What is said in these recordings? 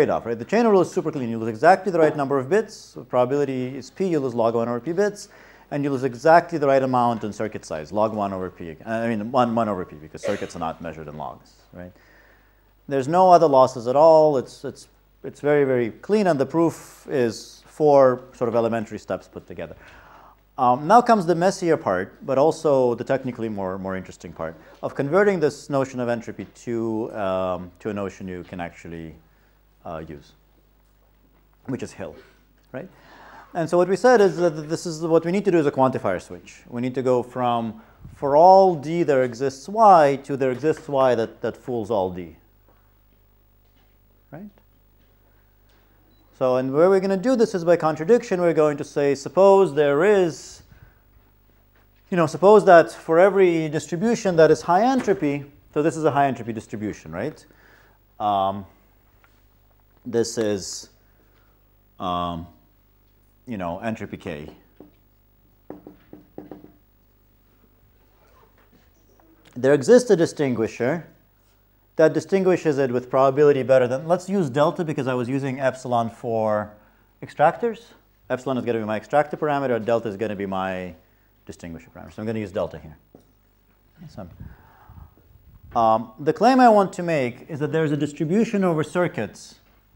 trade-off, right? The chain rule is super clean. You lose exactly the right number of bits. So probability is p. You lose log 1 over p bits. And you lose exactly the right amount in circuit size, log 1 over p. I mean, 1 over p, because circuits are not measured in logs, right? There's no other losses at all. It's very, very clean, and the proof is 4 sort of elementary steps put together. Now comes the messier part, but also the technically more interesting part of converting this notion of entropy to a notion you can actually use, which is Hill, right? And so what we said is that this is what we need to do is a quantifier switch. We need to go from for all d there exists y to there exists y that fools all d, right? So, and where we're going to do this is by contradiction. We're going to say, suppose there is, suppose that for every distribution that is high entropy, so this is a high entropy distribution, right? This is, entropy k. There exists a distinguisher that distinguishes it with probability better than, let's use delta because I was using epsilon for extractors. Epsilon is going to be my extractor parameter, delta is going to be my distinguisher parameter. So I'm going to use delta here. The claim I want to make is that there's a distribution over circuits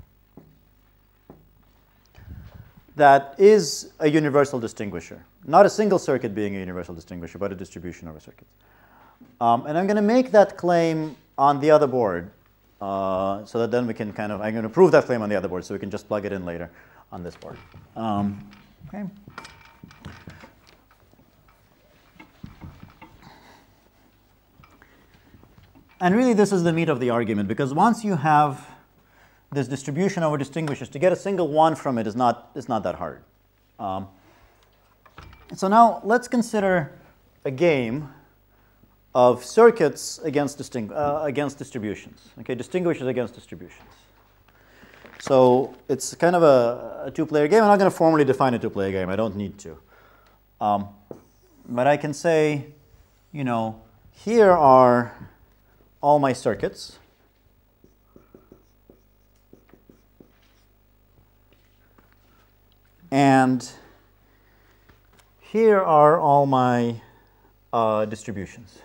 that is a universal distinguisher. Not a single circuit being a universal distinguisher, but a distribution over circuits. And I'm going to make that claim on the other board so that then we can I'm going to prove that claim on the other board so we can just plug it in later on this board. Okay. And really this is the meat of the argument, because once you have this distribution over distinguishers, to get a single one from it is not that hard. So now let's consider a game of circuits against distributions. Okay, distinguishers against distributions. So it's kind of a two-player game. I'm not going to formally define a two-player game. I don't need to. But I can say, here are all my circuits. And here are all my distributions.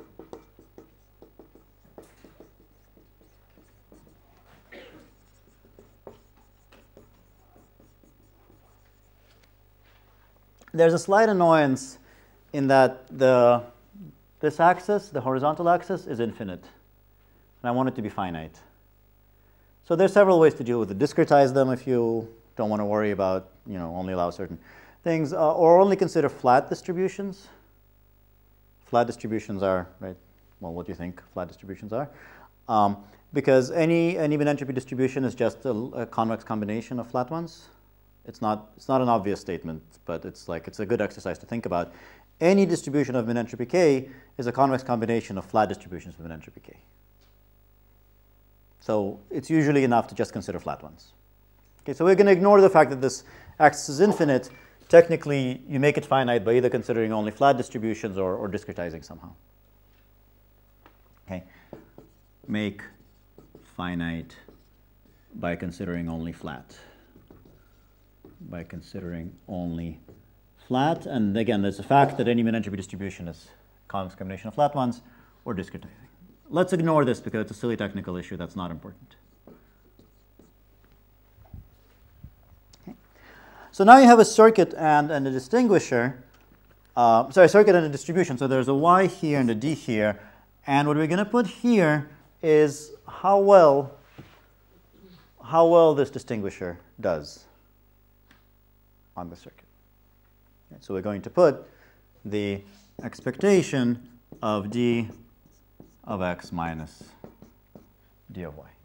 There's a slight annoyance in that this axis, the horizontal axis, is infinite. And I want it to be finite. So there's several ways to deal with it. Discretize them if you don't want to worry about, only allow certain things, or only consider flat distributions. Flat distributions are, right, well, what do you think flat distributions are? Because any even entropy distribution is just a convex combination of flat ones. It's not an obvious statement, but it's a good exercise to think about. Any distribution of min entropy k is a convex combination of flat distributions of min entropy k. So it's usually enough to just consider flat ones. Okay, so we're going to ignore the fact that this axis is infinite. Technically, you make it finite by either considering only flat distributions or discretizing somehow. Okay, make finite by considering only flat. By considering only flat. And again, there's a fact that any min entropy distribution is a convex combination of flat ones or discretizing. Let's ignore this because it's a silly technical issue that's not important. Okay. So now you have a circuit and a distinguisher. Circuit and a distribution. So there's a y here and a d here. And what we're going to put here is how well this distinguisher does on the circuit. Okay, so we're going to put the expectation of d of x minus d of y.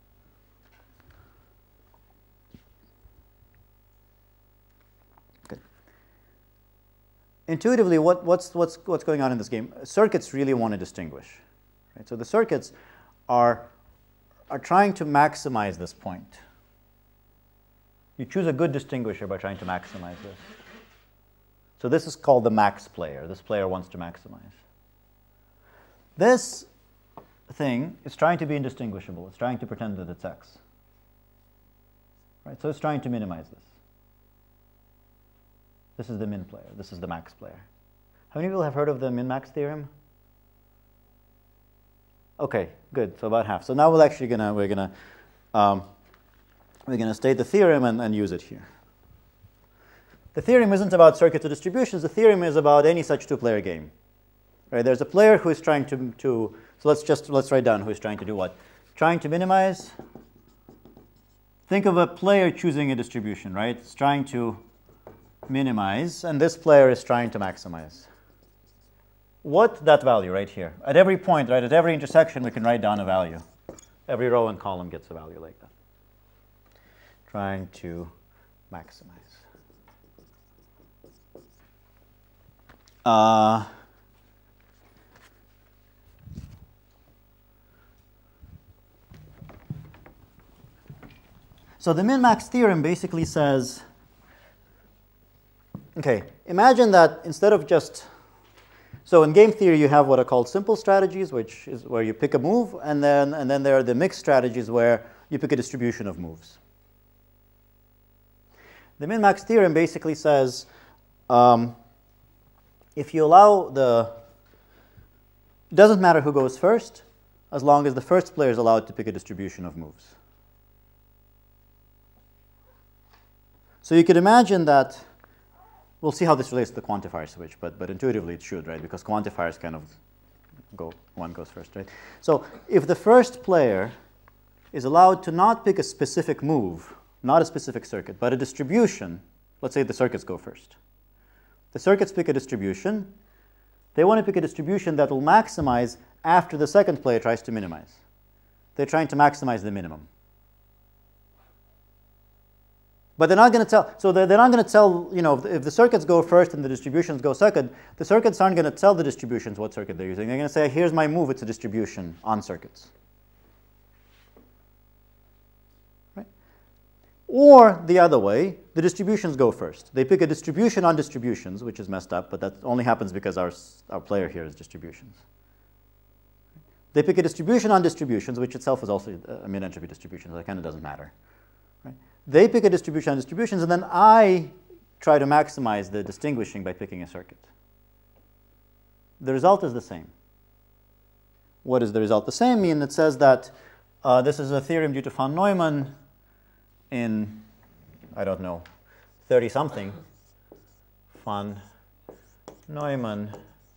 Okay. Intuitively, what's going on in this game? Circuits really want to distinguish. Right? So the circuits are trying to maximize this point. You choose a good distinguisher by trying to maximize this. So this is called the max player. This player wants to maximize. This thing is trying to be indistinguishable. It's trying to pretend that it's x. right? So it's trying to minimize this. This is the min player. This is the max player. How many people have heard of the min-max theorem? Okay, good. So about half. So now we're actually gonna state the theorem and use it here. The theorem isn't about circuits or distributions. The theorem is about any such two-player game. Right? There's a player who is trying to so let's write down who is trying to do what. Trying to minimize. Think of a player choosing a distribution, right? It's trying to minimize, and this player is trying to maximize. What? That value right here. At every point, right, at every intersection, we can write down a value. Every row and column gets a value like that. Trying to maximize. So the min-max theorem basically says, okay, imagine that instead of just, so in game theory you have what are called simple strategies, which is where you pick a move, and then there are the mixed strategies where you pick a distribution of moves. The min-max theorem basically says, if you allow it doesn't matter who goes first, as long as the first player is allowed to pick a distribution of moves. So you could imagine that, we'll see how this relates to the quantifier switch, but intuitively it should, right? Because quantifiers kind of one goes first, right? So if the first player is allowed to not pick a specific move, not a specific circuit, but a distribution, let's say the circuits go first. The circuits pick a distribution. They want to pick a distribution that will maximize after the second player tries to minimize. They're trying to maximize the minimum. But they're not going to tell, so they're not going to tell, if the circuits go first and the distributions go second, the circuits aren't going to tell the distributions what circuit they're using. They're going to say, here's my move, it's a distribution on circuits. Right? Or the other way, the distributions go first. They pick a distribution on distributions, which is messed up, but that only happens because our player here is distributions. They pick a distribution on distributions, which itself is also a min-entropy distribution, so that kind of doesn't matter. Right? They pick a distribution on distributions, and then I try to maximize the distinguishing by picking a circuit. The result is the same. What does the result the same mean? It says that this is a theorem due to von Neumann in, I don't know, 30-something. Von Neumann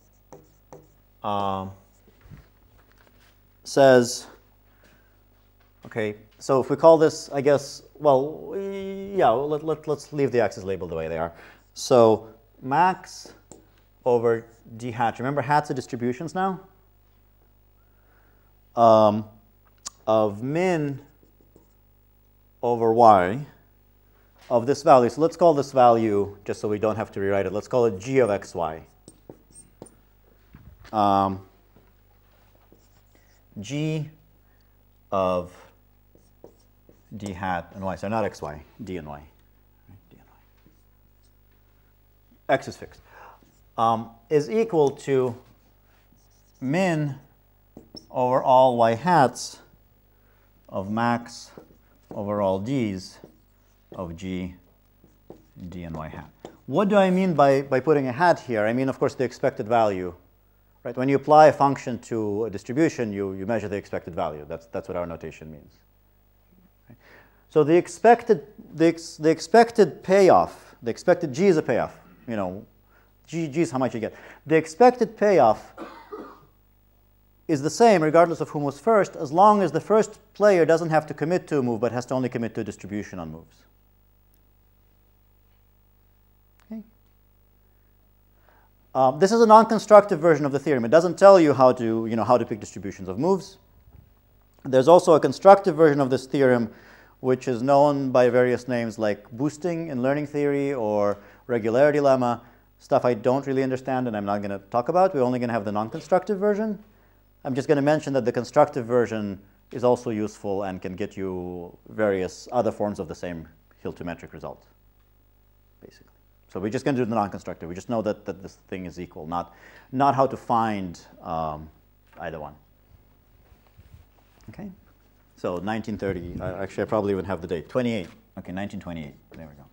says, okay, so if we call this, I guess, well, yeah, let's leave the axes labeled the way they are. So max over d hat. Remember, hats are distributions now? Of min over y of this value. So let's call this value, just so we don't have to rewrite it, let's call it g of xy. G of d hat and y, so not xy, d and y. D and y. X is fixed. Is equal to min over all y hats of max over all d's of g, d and y hat. What do I mean by putting a hat here? I mean, of course, the expected value. Right? When you apply a function to a distribution, you measure the expected value. That's what our notation means. Right? So the expected payoff, the expected g is a payoff. G is how much you get. The expected payoff is the same regardless of whom was first, as long as the first player doesn't have to commit to a move, but has to only commit to a distribution on moves. This is a non-constructive version of the theorem. It doesn't tell you how to pick distributions of moves. There's also a constructive version of this theorem, which is known by various names like boosting in learning theory or regularity lemma, stuff I don't really understand and I'm not going to talk about. We're only going to have the non-constructive version. I'm just going to mention that the constructive version is also useful and can get you various other forms of the same Hill-2-metric result, basically. So we're just going to do the non-constructive. We just know that this thing is equal, not how to find either one. Okay? So 1930, actually I probably even have the date, 28. Okay, 1928. There we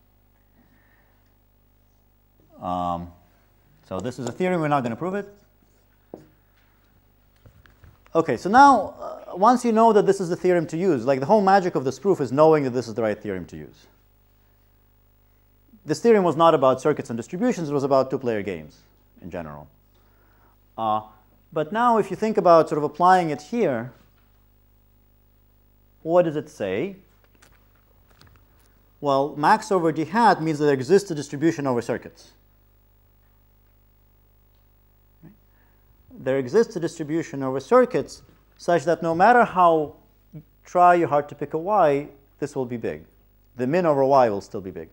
go. So this is a theorem. We're not going to prove it. Okay, so now once you know that this is the theorem to use, like the whole magic of this proof is knowing that this is the right theorem to use. This theorem was not about circuits and distributions. It was about two-player games in general. But now if you think about sort of applying it here, what does it say? Well, max over d hat means that there exists a distribution over circuits. There exists a distribution over circuits such that no matter how try you hard to pick a y, this will be big. The min over y will still be big.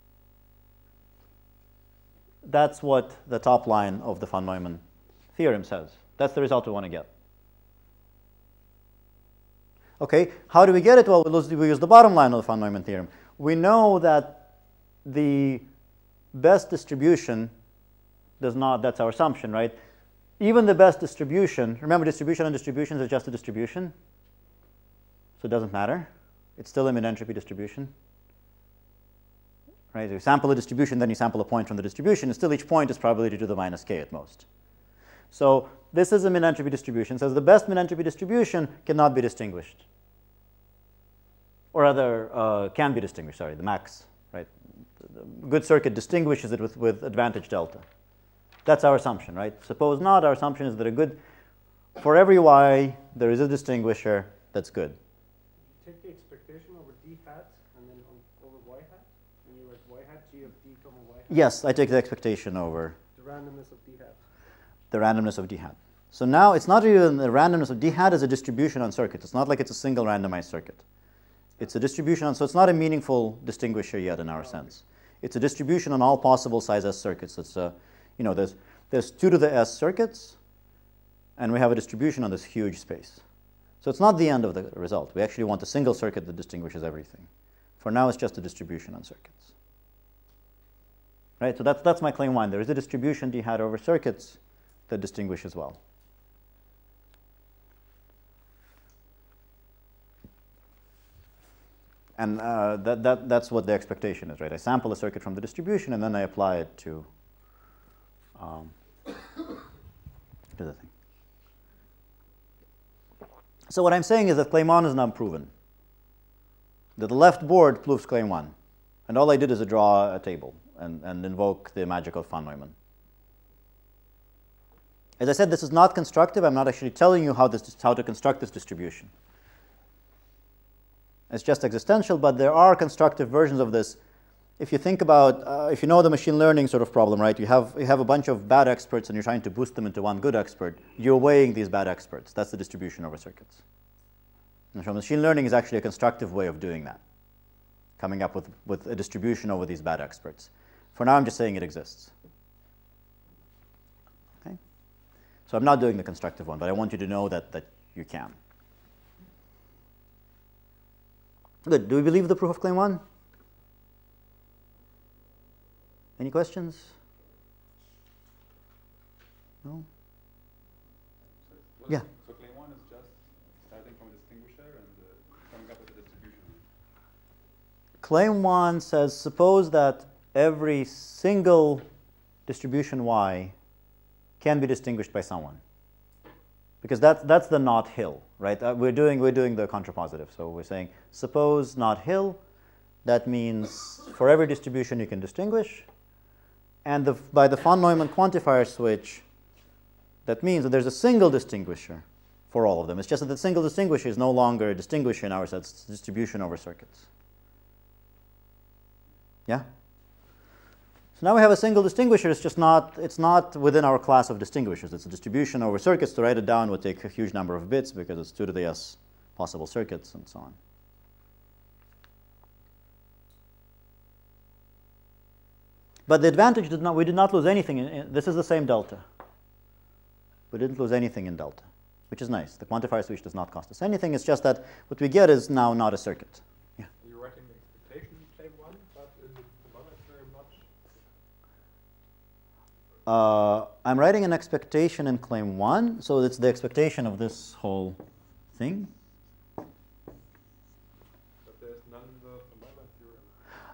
That's what the top line of the von Neumann theorem says. That's the result we want to get. Okay, how do we get it? Well, we use the bottom line of the von Neumann theorem. We know that the best distribution does not, that's our assumption, right? Even the best distribution, remember distribution and distributions is just a distribution, so it doesn't matter. It's still a min-entropy distribution. Right? You sample a distribution, then you sample a point from the distribution, and still each point is probability to the minus k at most. So this is a min-entropy distribution. So the best min-entropy distribution cannot be distinguished. Or rather, can be distinguished, sorry, the max. Right? The good circuit distinguishes it with advantage delta. That's our assumption, right? Suppose not, our assumption is that a good, for every y, there is a distinguisher that's good. You take the expectation over d hat and then over y hat? When you write y hat, g of d comma y hat? Yes, I take the expectation over the randomness of d hat. The randomness of d hat. So now it's not even the randomness of d hat as a distribution on circuits. It's not like it's a single randomized circuit. It's a distribution on, so it's not a meaningful distinguisher yet in our sense. It's a distribution on all possible size S circuits. It's a, you know, there's 2 to the S circuits, and we have a distribution on this huge space. So it's not the end of the result. We actually want a single circuit that distinguishes everything. For now, it's just a distribution on circuits. Right? So that's my claim 1. There is a distribution d hat over circuits that distinguishes well. And that's what the expectation is, right? I sample a circuit from the distribution, and then I apply it to the thing. So what I'm saying is that claim 1 is not proven. That the left board proves claim 1. And all I did is draw a table and invoke the magic of von Neumann. As I said, this is not constructive. I'm not actually telling you how to construct this distribution. It's just existential, but there are constructive versions of this. If you think about, if you know the machine learning sort of problem, right? You have a bunch of bad experts and you're trying to boost them into one good expert. You're weighing these bad experts. That's the distribution over circuits. And so machine learning is actually a constructive way of doing that, coming up with a distribution over these bad experts. For now, I'm just saying it exists. Okay? So I'm not doing the constructive one, but I want you to know that you can. Good. Do we believe the proof of claim 1? Any questions? No? Yeah. So claim 1 is just starting from a distinguisher and coming up with a distribution. Claim 1 says, suppose that every single distribution y can be distinguished by someone. Because that's the not Hill, right? We're doing the contrapositive. So we're saying, suppose not Hill, that means for every distribution you can distinguish. And by the von Neumann quantifier switch, that means that there's a single distinguisher for all of them. It's just that the single distinguisher is no longer a distinguisher in our sense, it's distribution over circuits. Yeah? So now we have a single distinguisher. It's not within our class of distinguishers. It's a distribution over circuits. To write it down would take a huge number of bits because it's 2 to the s possible circuits and so on. But the advantage we did not lose anything. This is the same delta. We didn't lose anything in delta, which is nice. The quantifier switch does not cost us anything. It's just that what we get is now not a circuit. Yeah. You're writing the expectation in claim 1, but in the Poblenou theorem not. I'm writing an expectation in claim 1, so it's the expectation of this whole thing. But there's none in the Poblenou theorem.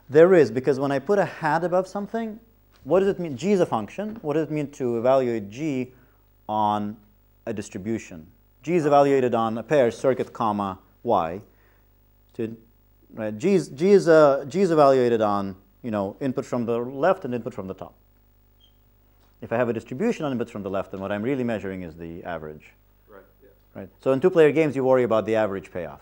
There is, because when I put a hat above something, what does it mean? G is a function. What does it mean to evaluate G on a distribution? G is evaluated on a pair, circuit, comma, y. Right? G is evaluated on, you know, input from the left and input from the top. If I have a distribution on inputs from the left, then what I'm really measuring is the average. Right, yeah. Right? So in two-player games, you worry about the average payoff.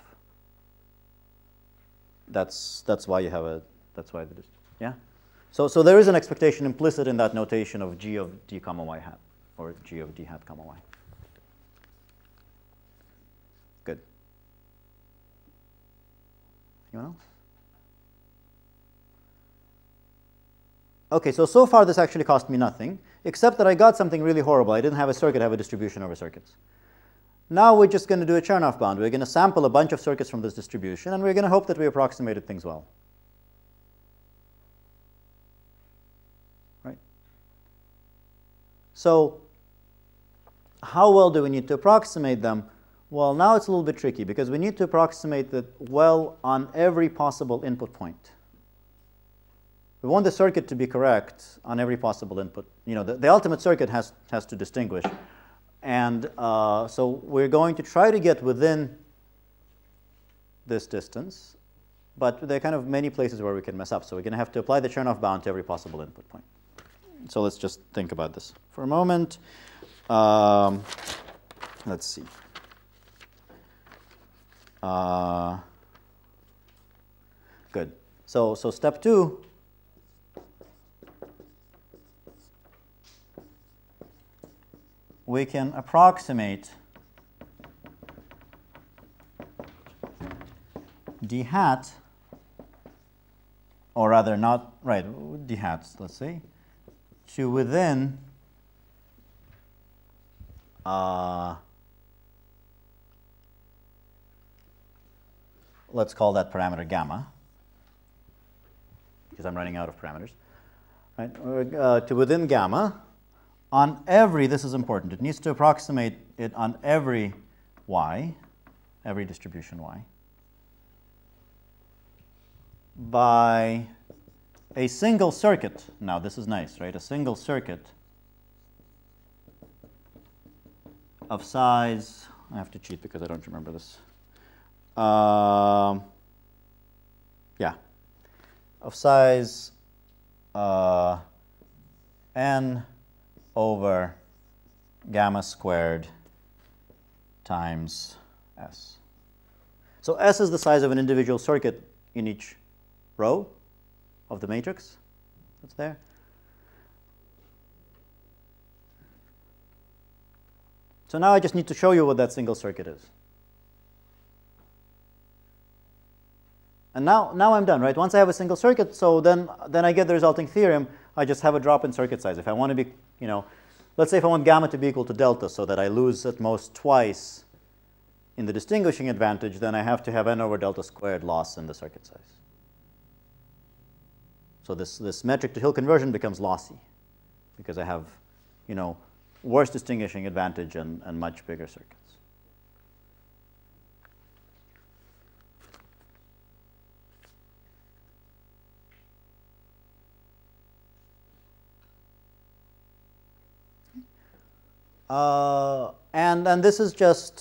That's why you have a, that's why the, yeah? So there is an expectation implicit in that notation of G of D comma Y hat, or G of D hat comma Y. Good. Anyone else? Okay, so far this actually cost me nothing, except that I got something really horrible. I didn't have a circuit, I have a distribution over circuits. Now we're just going to do a Chernoff bound. We're going to sample a bunch of circuits from this distribution, and we're going to hope that we approximated things well. Right? So how well do we need to approximate them? Well, now it's a little bit tricky, because we need to approximate it well on every possible input point. We want the circuit to be correct on every possible input. You know, the ultimate circuit has to distinguish. And so we're going to try to get within this distance, but there are kind of many places where we can mess up. So we're going to have to apply the Chernoff bound to every possible input point. So let's just think about this for a moment. Let's see. Good. So step 2. We can approximate d hat, or rather not, right, d hats, let's say, to within let's call that parameter gamma, because I'm running out of parameters, right? To within gamma on every, this is important, it needs to approximate it on every y, every distribution y, by a single circuit. Now this is nice, right? A single circuit of size, I have to cheat because I don't remember this. Yeah, of size n over gamma squared times S. So S is the size of an individual circuit in each row of the matrix that's there. So now I just need to show you what that single circuit is. And now I'm done, right? Once I have a single circuit, so then I get the resulting theorem. I just have a drop in circuit size. If I want to be, you know, let's say if I want gamma to be equal to delta so that I lose at most twice in the distinguishing advantage, then I have to have n over delta squared loss in the circuit size. So this metric to Hill conversion becomes lossy because I have, you know, worse distinguishing advantage and much bigger circuits. And this is just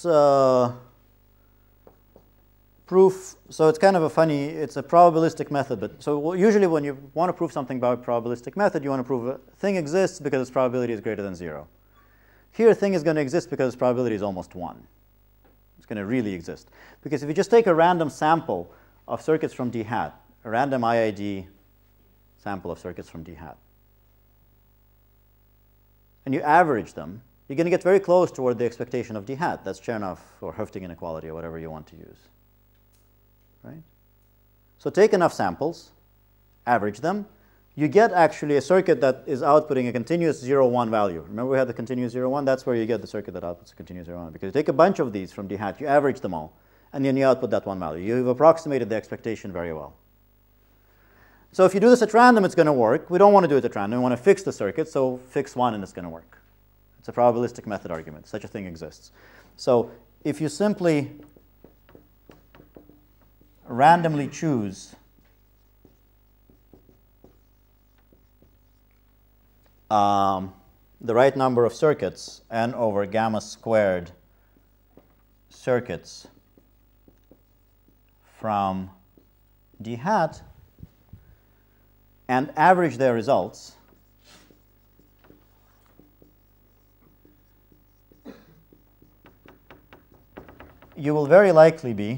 proof. So it's kind of a funny, it's a probabilistic method. But so usually when you want to prove something by a probabilistic method, you want to prove a thing exists because its probability is greater than 0. Here, a thing is going to exist because its probability is almost 1. It's going to really exist. Because if you just take a random sample of circuits from D hat, a random IID sample of circuits from D hat, and you average them, you're going to get very close toward the expectation of D hat. That's Chernoff or Höfting inequality or whatever you want to use. Right? So take enough samples, average them. You get actually a circuit that is outputting a continuous 0, 1 value. Remember we had the continuous 0, 1? That's where you get the circuit that outputs a continuous 0, 1. Because you take a bunch of these from D hat, you average them all, and then you output that one value. You've approximated the expectation very well. So if you do this at random, it's going to work. We don't want to do it at random. We want to fix the circuit, so fix 1 and it's going to work. It's a probabilistic method argument. Such a thing exists. So if you simply randomly choose the right number of circuits, n over gamma squared circuits from d hat, and average their results, you will very likely be,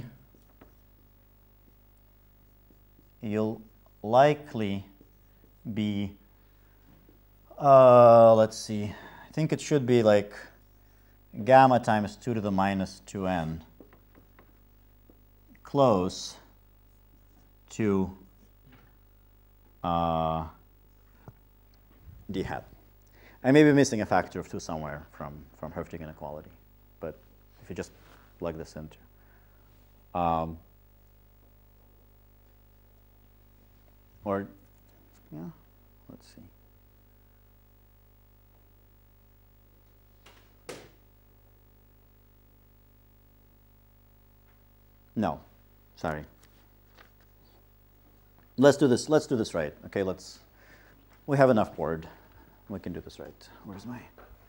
let's see, I think it should be like gamma times 2 to the minus 2n, close to d hat. I may be missing a factor of 2 somewhere from Herfting inequality, but if you just plug this into. Or, yeah, let's see. No, sorry. Let's do this right. Okay, we have enough board. We can do this right. Where's my?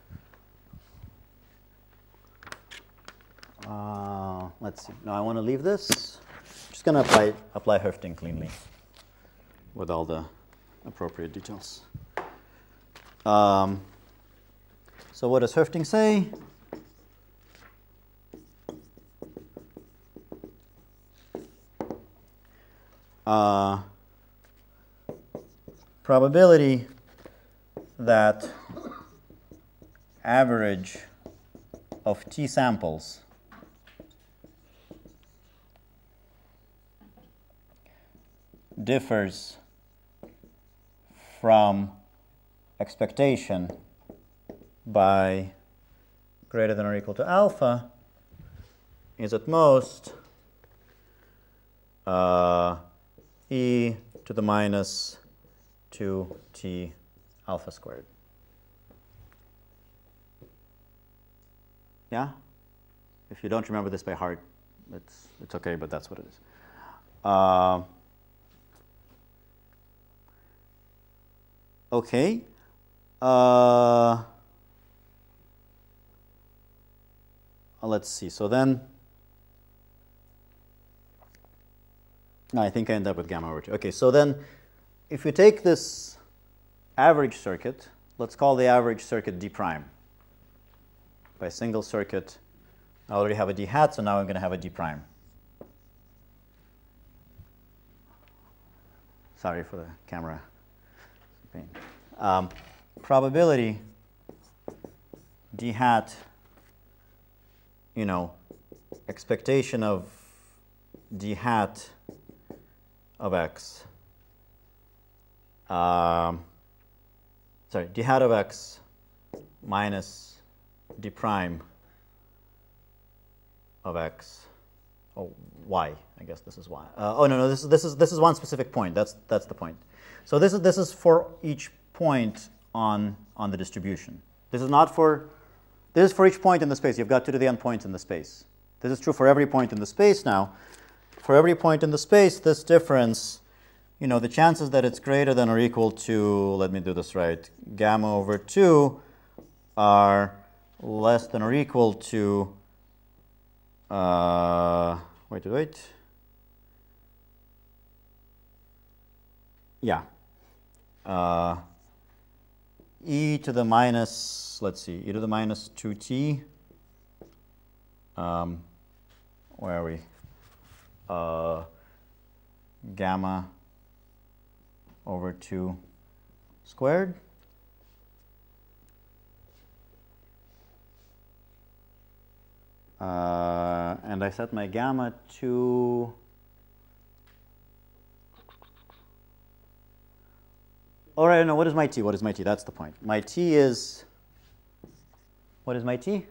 Let's see. No, I want to leave this. I'm just going to apply Herfting cleanly with all the appropriate details. So what does Herfting say? Probability that average of t samples differs from expectation by greater than or equal to alpha is at most e to the minus 2t alpha squared. Yeah? If you don't remember this by heart, it's okay, but that's what it is. Okay. Let's see. So then, I think I end up with gamma over 2. Okay, so then if you take this average circuit, let's call the average circuit d prime. By single circuit, I already have a d hat, so now I'm going to have a d prime. Sorry for the camera pain. Probability d hat, expectation of d hat of x. D hat of x minus d prime of x. Oh, y. I guess this is y. No. This is one specific point. That's the point. So this is for each point on the distribution. This is not for. This is for each point in the space. You've got 2 to the n points in the space. This is true for every point in the space now. For every point in the space, this difference, the chances that it's greater than or equal to, let me do this right, gamma over 2 are less than or equal to, wait. Yeah. E to the minus, let's see, e to the minus 2t. Where are we? Gamma over 2 squared. And I set my gamma to all right, no, what is my t? What is my t? That's the point. My t is, what is my t?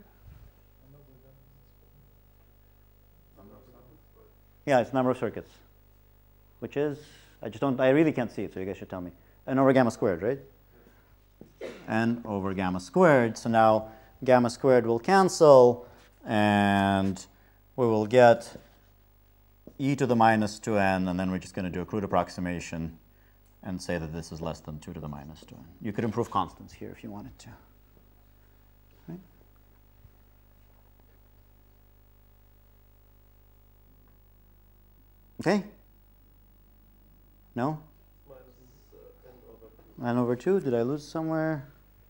Yeah, it's number of circuits, which is, I really can't see it, so you guys should tell me. N over gamma squared, right? N over gamma squared. So now gamma squared will cancel, and we will get e to the minus 2n, and then we're just going to do a crude approximation. and say that this is less than 2 to the minus 2. You could improve constants here if you wanted to. Right? Okay? No? N over 2. Did I lose somewhere?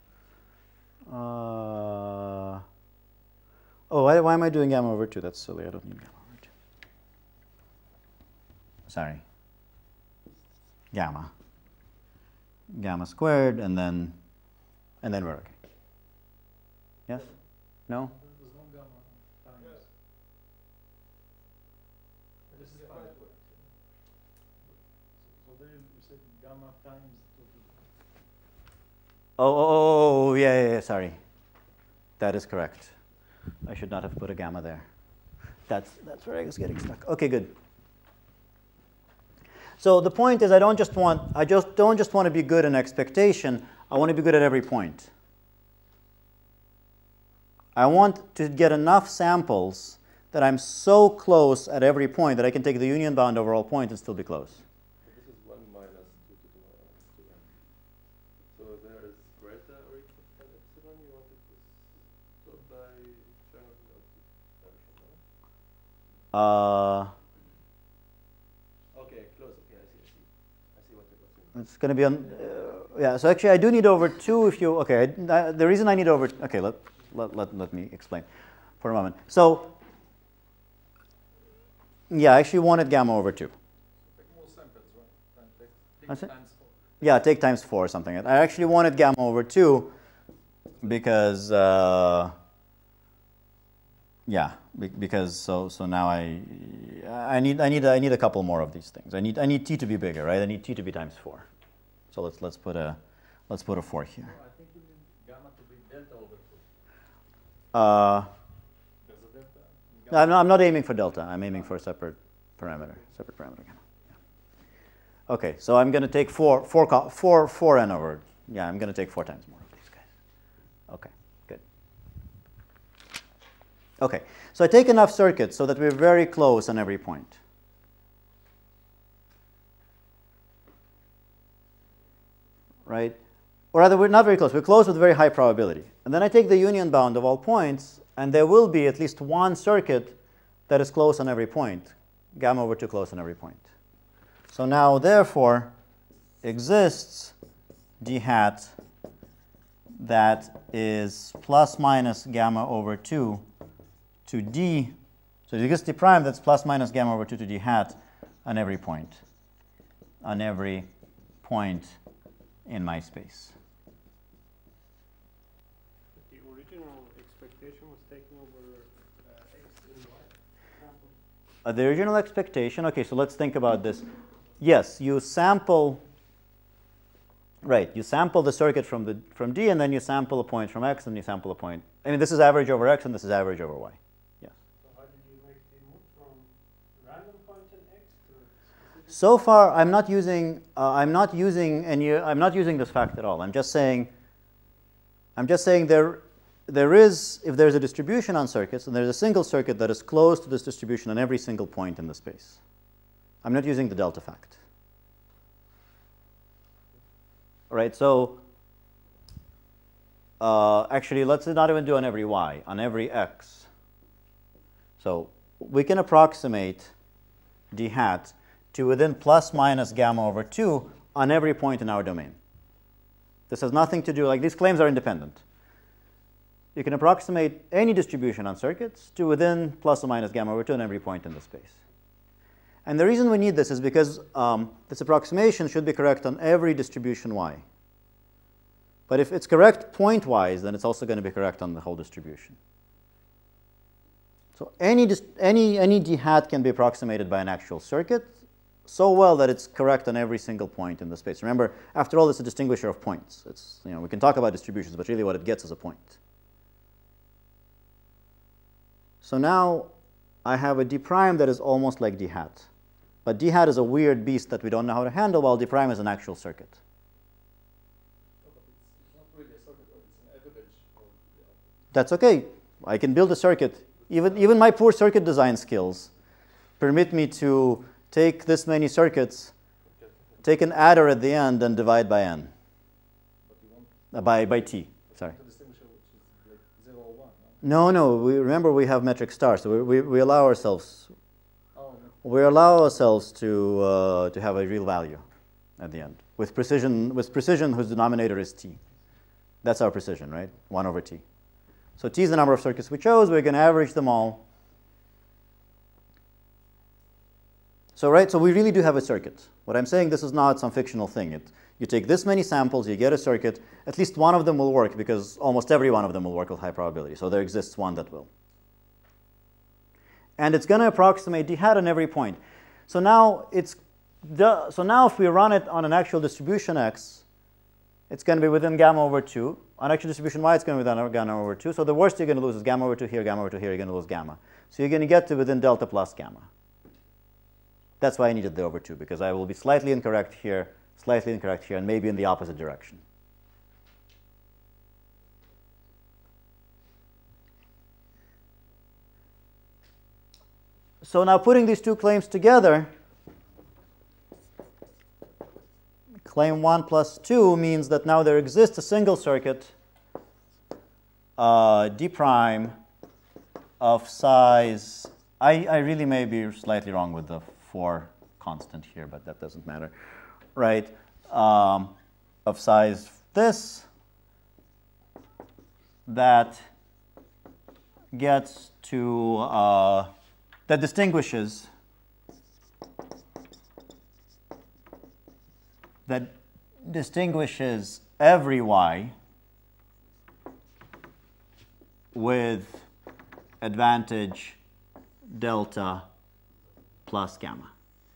Oh, why am I doing gamma over 2? That's silly. I don't need gamma over 2. Sorry. Gamma. Gamma squared, and then we're okay. Yes? No? There's no gamma times. This is fine. So there you said gamma times 2 to the. Oh, yeah, sorry. That is correct. I should not have put a gamma there. That's where I was getting stuck. Okay, good. So the point is, I don't just want to be good in expectation. I want to be good at every point. I want to get enough samples that I'm so close at every point that I can take the union bound over all points and still be close. This is 1 minus 2 to the minus 2n. So there is greater or equal to epsilon. You wanted this to apply general direction, no? Okay, close. Okay, I see what you're saying. It's going to be on. Yeah. So actually, I do need over 2. If you okay, the reason I need over. Okay, let me explain for a moment. So yeah, I actually wanted gamma over 2. Take more samples, right? That's it? Times 4. Yeah, take times 4 or something. I actually wanted gamma over 2 because yeah, because so now I need a couple more of these things. I need t to be bigger, right? I need t to be times 4. So let's put a 4 here. No, I think you need gamma to be delta over 2. There's a delta. No, I'm not aiming for delta. I'm aiming for a separate parameter gamma. Yeah. Okay, so I'm going to take 4n over. Yeah, I'm going to take 4 times more of these guys. Okay, good. Okay, so I take enough circuits so that we're very close on every point. Right? Or rather, we're not very close. We're close with very high probability. And then I take the union bound of all points, and there will be at least one circuit that is close on every point, gamma over 2 close on every point. So now, therefore, exists d hat that is plus minus gamma over 2 to d. So it exists d prime that's plus minus gamma over 2 to d hat on every point. On every point in my space. The original expectation was taking over x and y. The original expectation, okay, so let's think about this. Yes, you sample, right, you sample the circuit from D, and then you sample a point from X, and you sample a point. I mean, this is average over X, and this is average over Y. Yes. So how did you make the move from random point in X to specific? So far, I'm not using this fact at all. I'm just saying there is, if there's a distribution on circuits, and there's a single circuit that is close to this distribution on every single point in the space. I'm not using the delta fact. All right, so actually, let's not even do on every y, on every x. So we can approximate d hat to within plus minus gamma over 2 on every point in our domain. This has nothing to do, like these claims are independent. You can approximate any distribution on circuits to within plus or minus gamma over 2 on every point in the space. And the reason we need this is because this approximation should be correct on every distribution y. But if it's correct point-wise, then it's also going to be correct on the whole distribution. So any d hat can be approximated by an actual circuit so well that it's correct on every single point in the space. Remember, after all, it's a distinguisher of points. It's, we can talk about distributions, but really what it gets is a point. So now I have a d prime that is almost like d hat. But d hat is a weird beast that we don't know how to handle, while d prime is an actual circuit. It's not really a circuit, but it's an average of the output. That's okay. I can build a circuit. Even my poor circuit design skills permit me to take this many circuits, take an adder at the end and divide by n. But you want By t, sorry. to distinguish which is like 0 or 1, no? No, remember we have metric star, so we allow ourselves Oh, no. we allow ourselves to have a real value at the end with precision whose denominator is t. That's our precision, right? 1 over t. So t is the number of circuits we chose. We're going to average them all. So we really do have a circuit. What I'm saying, this is not some fictional thing. You take this many samples, you get a circuit. At least one of them will work because almost every one of them will work with high probability. So there exists one that will. And it's going to approximate d hat on every point. So now if we run it on an actual distribution x, it's going to be within gamma over 2. On actual distribution y, it's going to be within gamma over 2. So the worst you're going to lose is gamma over 2 here, gamma over 2 here. You're going to lose gamma. So you're going to get to within delta plus gamma. That's why I needed the over 2, because I will be slightly incorrect here, and maybe in the opposite direction. So now putting these two claims together, claim 1 plus 2 means that now there exists a single circuit, d prime of size, I really may be slightly wrong with the 4 constant here, but that doesn't matter, right? Of size this, that gets to, that distinguishes every y with advantage delta plus gamma.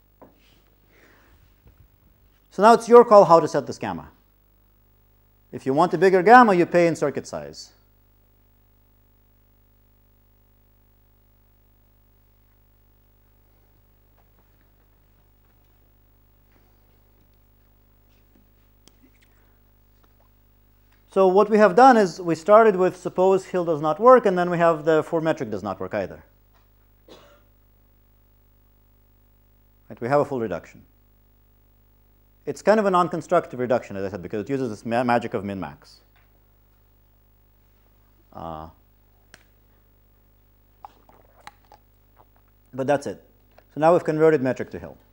So now it's your call how to set this gamma. If you want a bigger gamma, you pay in circuit size. So what we have done is we started with suppose Hill does not work, and then we have the 4 metric does not work either. Right, we have a full reduction. It's kind of a non-constructive reduction, as I said, because it uses this magic of min-max. But that's it. So now we've converted metric to Hill.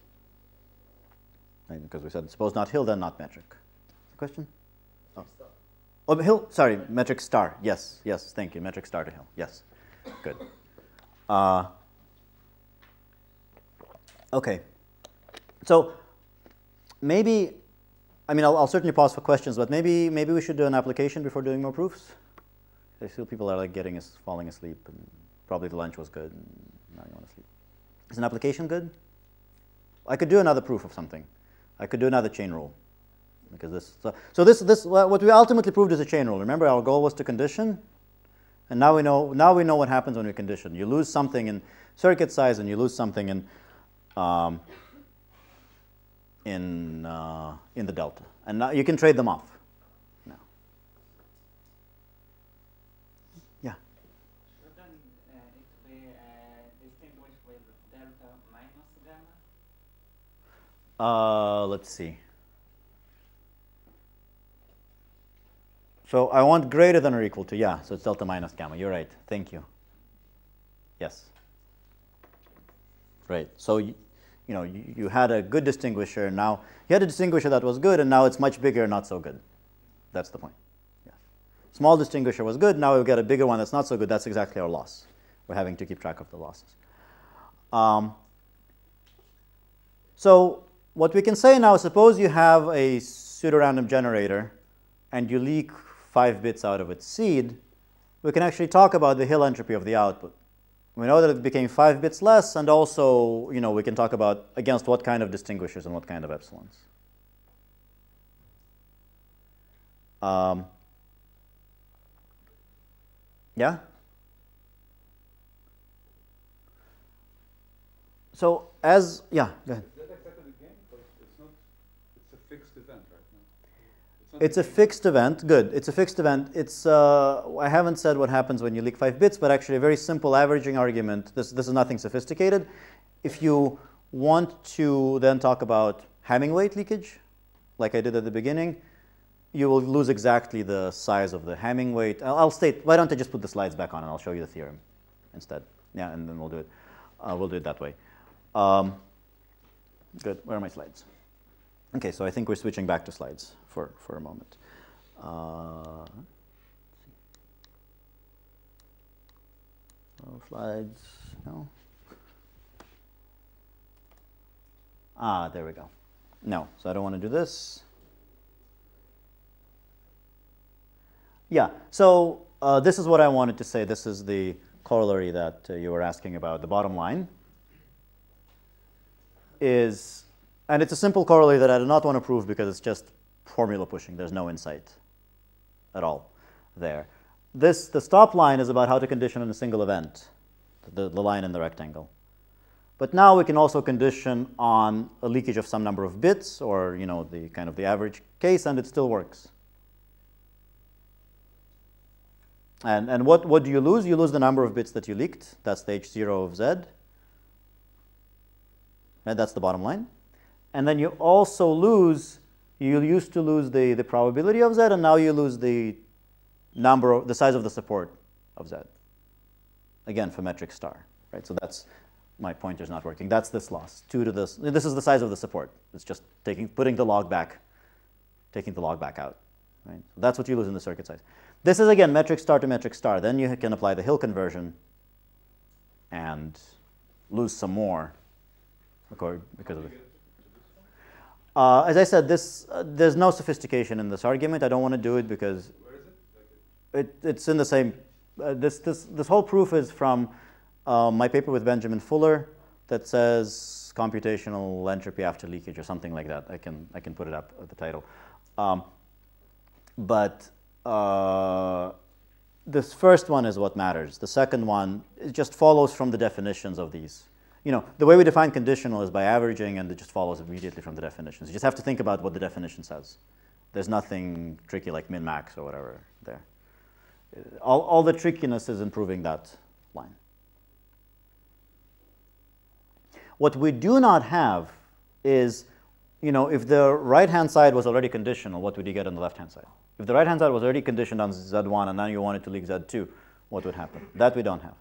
Right, because we said suppose not Hill, then not metric. Question? Oh, Hill, sorry, metric star. Yes, yes, thank you. Metric star to Hill. Yes, good. Okay. So maybe, I mean, I'll certainly pause for questions, but maybe we should do an application before doing more proofs. I feel people are like falling asleep, and probably the lunch was good, and now you want to sleep. Is an application good? I could do another proof of something. I could do another chain rule. Because this what we ultimately proved is a chain rule. Remember, our goal was to condition, and now we know what happens when we condition. You lose something in circuit size, and you lose something in the delta, and now you can trade them off. Now, yeah. Shouldn't it be distinguished with delta minus gamma? Let's see. So I want greater than or equal to, yeah, so it's delta minus gamma. You're right. Thank you. Yes. Right. So you had a good distinguisher. Now you had a distinguisher that was good, and now it's much bigger, not so good. That's the point. Yeah. Small distinguisher was good. Now we've got a bigger one that's not so good. That's exactly our loss. We're having to keep track of the losses. So what we can say now, suppose you have a pseudorandom generator, and you leak 5 bits out of its seed, we can actually talk about the Hill entropy of the output. We know that it became 5 bits less, and also, we can talk about against what kind of distinguishers and what kind of epsilons. Yeah? So yeah, go ahead. Is that exactly the game? Because it's a fixed event right now. It's a fixed event. Good. It's a fixed event. It's I haven't said what happens when you leak 5 bits, but actually a very simple averaging argument. This is nothing sophisticated. If you want to then talk about Hamming weight leakage, like I did at the beginning, you will lose exactly the size of the Hamming weight. I'll state, why don't I just put the slides back on and I'll show you the theorem instead. Yeah, and then we'll do it. We'll do it that way. Good. Where are my slides? Okay, so I think we're switching back to slides for a moment. No slides. No. There we go. No, so I don't want to do this. Yeah, so this is what I wanted to say. This is the corollary that you were asking about. The bottom line is, and it's a simple corollary that I do not want to prove because it's just formula pushing. There's no insight at all there. The stop line is about how to condition on a single event, the line in the rectangle. But now we can also condition on a leakage of some number of bits, or the kind of the average case, and it still works. And what do you lose? You lose the number of bits that you leaked. That's the H0 of Z. And that's the bottom line. And then you also lose, you used to lose the probability of Z, and now you lose the size of the support of Z. Again, for metric star, right? So that's, my pointer's not working. That's this loss, 2 to this. This is the size of the support. It's just putting the log back, taking the log back out, right? So that's what you lose in the circuit size. This is, again, metric star to metric star. Then you can apply the Hill conversion and lose some more because of it. As I said, there's no sophistication in this argument. I don't want to do it because it's in the same. This whole proof is from my paper with Benjamin Fuller that says computational entropy after leakage or something like that. I can put it up at the title. But this first one is what matters. The second one, it just follows from the definitions of these. The way we define conditional is by averaging, and it just follows immediately from the definitions. You just have to think about what the definition says. There's nothing tricky like min-max or whatever there. All the trickiness is in proving that line. What we do not have is, if the right-hand side was already conditional, what would you get on the left-hand side? If the right-hand side was already conditioned on Z1 and now you wanted to leak Z2, what would happen? That we don't have.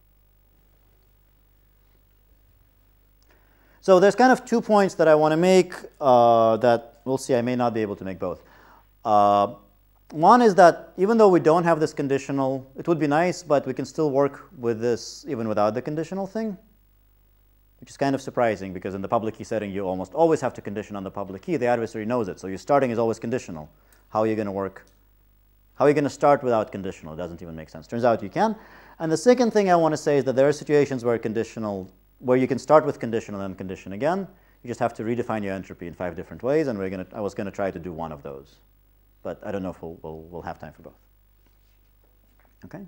So there's kind of 2 points that I want to make that we'll see. I may not be able to make both. One is that even though we don't have this conditional, it would be nice, but we can still work with this even without the conditional thing, which is kind of surprising because in the public key setting, you almost always have to condition on the public key. The adversary knows it, so your starting is always conditional. How are you going to work? How are you going to start without conditional? It doesn't even make sense. Turns out you can. And the second thing I want to say is that there are situations where where you can start with conditional and then condition again. You just have to redefine your entropy in 5 different ways, and I was going to try to do one of those. But I don't know if we'll have time for both. Okay?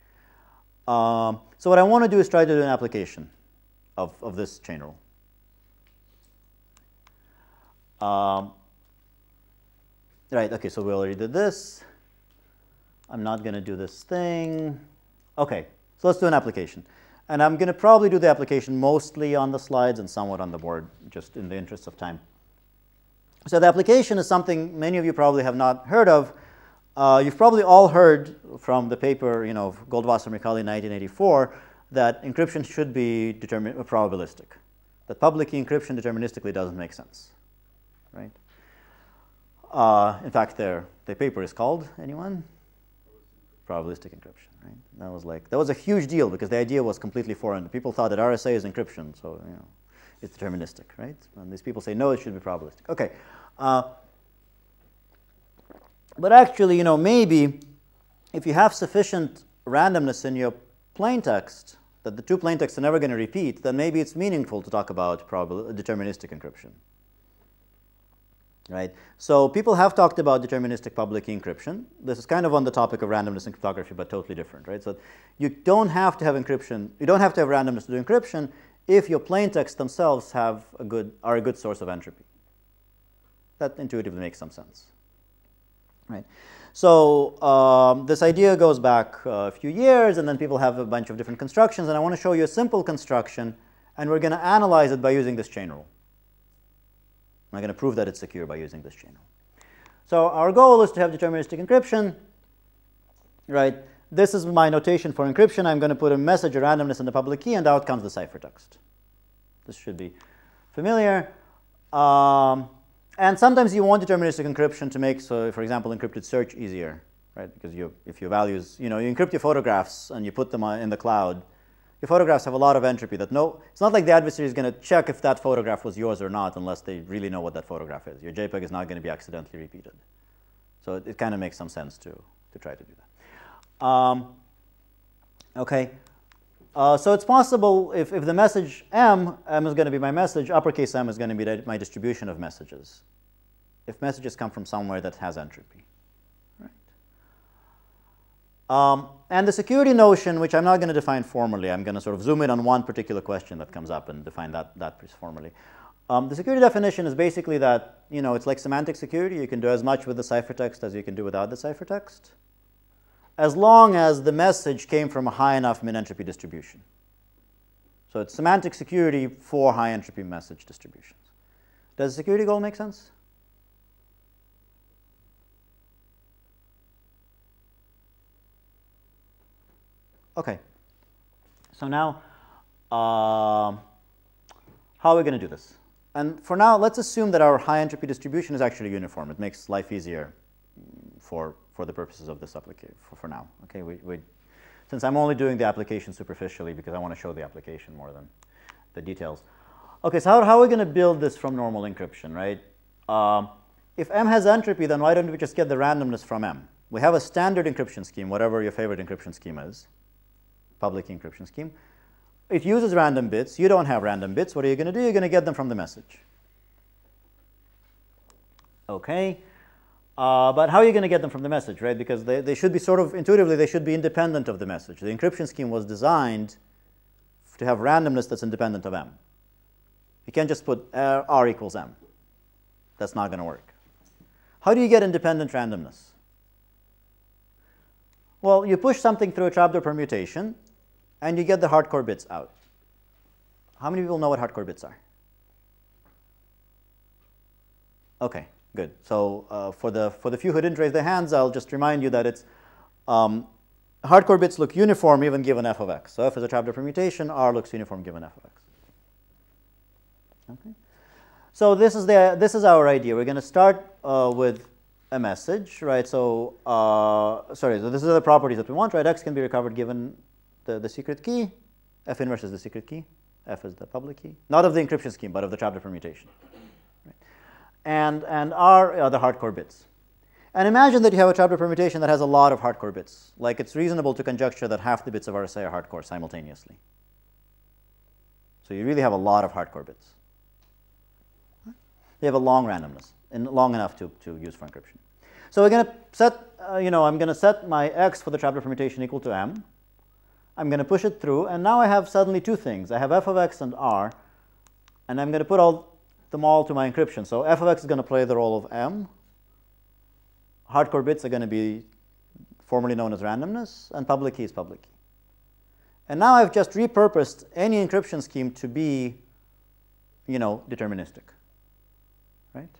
So what I want to do is try to do an application of this chain rule. Right, okay, so we already did this. I'm not going to do this thing. Okay, so let's do an application. And I'm going to probably do the application mostly on the slides and somewhat on the board, just in the interest of time. So the application is something many of you probably have not heard of. You've probably all heard from the paper, Goldwasser-Mercalli 1984, that encryption should be probabilistic. That public key encryption deterministically doesn't make sense, right? In fact, the paper is called, anyone? Probabilistic encryption, right? That was a huge deal because the idea was completely foreign. People thought that RSA is encryption, so it's deterministic, right? And these people say no, it should be probabilistic. Okay, but actually, maybe if you have sufficient randomness in your plaintext that the 2 plaintexts are never going to repeat, then maybe it's meaningful to talk about deterministic encryption. Right? So people have talked about deterministic public key encryption. This is kind of on the topic of randomness in cryptography, but totally different, right? So you don't have to have encryption. You don't have to have randomness to do encryption if your plaintexts themselves are a good source of entropy. That intuitively makes some sense, right? So this idea goes back a few years, and then people have a bunch of different constructions. And I want to show you a simple construction, and we're going to analyze it by using this chain rule. I'm going to prove that it's secure by using this chain rule. So our goal is to have deterministic encryption, right? This is my notation for encryption. I'm going to put a message or randomness in the public key, and out comes the ciphertext. This should be familiar. And sometimes you want deterministic encryption to make, so for example, encrypted search easier, right? Because if your values, you encrypt your photographs and you put them in the cloud, your photographs have a lot of entropy that it's not like the adversary is going to check if that photograph was yours or not unless they really know what that photograph is. Your JPEG is not going to be accidentally repeated. So it kind of makes some sense to try to do that. Okay. So it's possible if the message M is going to be my message, uppercase M is going to be my distribution of messages. If messages come from somewhere that has entropy. And the security notion, which I'm not going to define formally, I'm going to sort of zoom in on one particular question that comes up and define that formally. The security definition is basically that, it's like semantic security. You can do as much with the ciphertext as you can do without the ciphertext, as long as the message came from a high enough min-entropy distribution. So it's semantic security for high-entropy message distributions. Does the security goal make sense? Okay, so now, how are we going to do this? And for now, let's assume that our high entropy distribution is actually uniform. It makes life easier for the purposes of this application, for now. Okay, since I'm only doing the application superficially because I want to show the application more than the details. Okay, so how are we going to build this from normal encryption, right? If M has entropy, then why don't we just get the randomness from M? We have a standard encryption scheme, whatever your favorite encryption scheme is. Public encryption scheme. It uses random bits. You don't have random bits. What are you going to do? You're going to get them from the message. Okay. But how are you going to get them from the message, right? Because they should be sort of, intuitively, they should be independent of the message. The encryption scheme was designed to have randomness that's independent of M. You can't just put R equals M. That's not going to work. How do you get independent randomness? Well, you push something through a trapdoor permutation, and you get the hardcore bits out. How many people know what hardcore bits are? Okay, good. So for the few who didn't raise their hands, I'll just remind you that it's hardcore bits look uniform even given f of x. So f is a trapdoor permutation, R looks uniform given f of x. Okay. So this is our idea. We're going to start with a message, right? So so this is the properties that we want, right? X can be recovered given the secret key. F inverse is the secret key. F is the public key, not of the encryption scheme, but of the trapdoor permutation. Right? And R are the hardcore bits. And imagine that you have a trapdoor permutation that has a lot of hardcore bits. Like it's reasonable to conjecture that half the bits of RSA are hardcore simultaneously. So you really have a lot of hardcore bits. They have a long randomness, and long enough to use for encryption. So we're going to set, I'm going to set my X for the trapdoor permutation equal to M. I'm going to push it through, and now I have suddenly two things. I have f of x and R, and I'm going to put them all to my encryption. So f of x is going to play the role of M. Hardcore bits are going to be formerly known as randomness, and public key is public key. And now I've just repurposed any encryption scheme to be, deterministic. Right?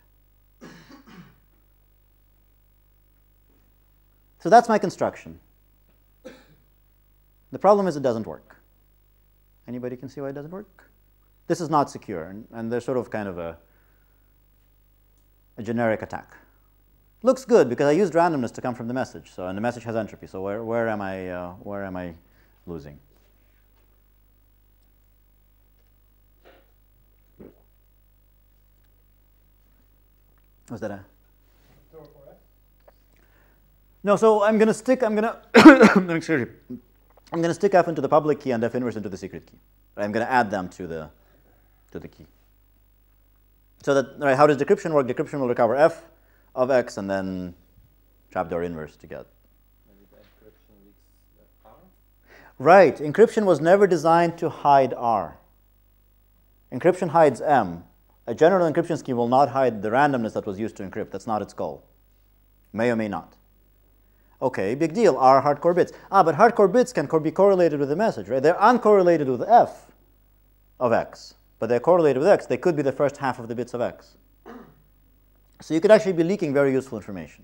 So that's my construction. The problem is it doesn't work. Anybody can see why it doesn't work? This is not secure, and there's sort of kind of a generic attack. Looks good because I used randomness to come from the message, and the message has entropy. So where am I losing? Was that a? No, so I'm going to stick f into the public key and f inverse into the secret key. Right? I'm going to add them to the key. So that, right, how does decryption work? Decryption will recover f of x and then trapdoor inverse to get. Maybe the encryption leaks the R? Right. Encryption was never designed to hide R. Encryption hides M. A general encryption scheme will not hide the randomness that was used to encrypt. That's not its goal. May or may not. Okay, big deal. R hardcore bits. But hardcore bits can be correlated with the message, right? They're uncorrelated with f of x, but they're correlated with x. They could be the first half of the bits of x. So you could actually be leaking very useful information.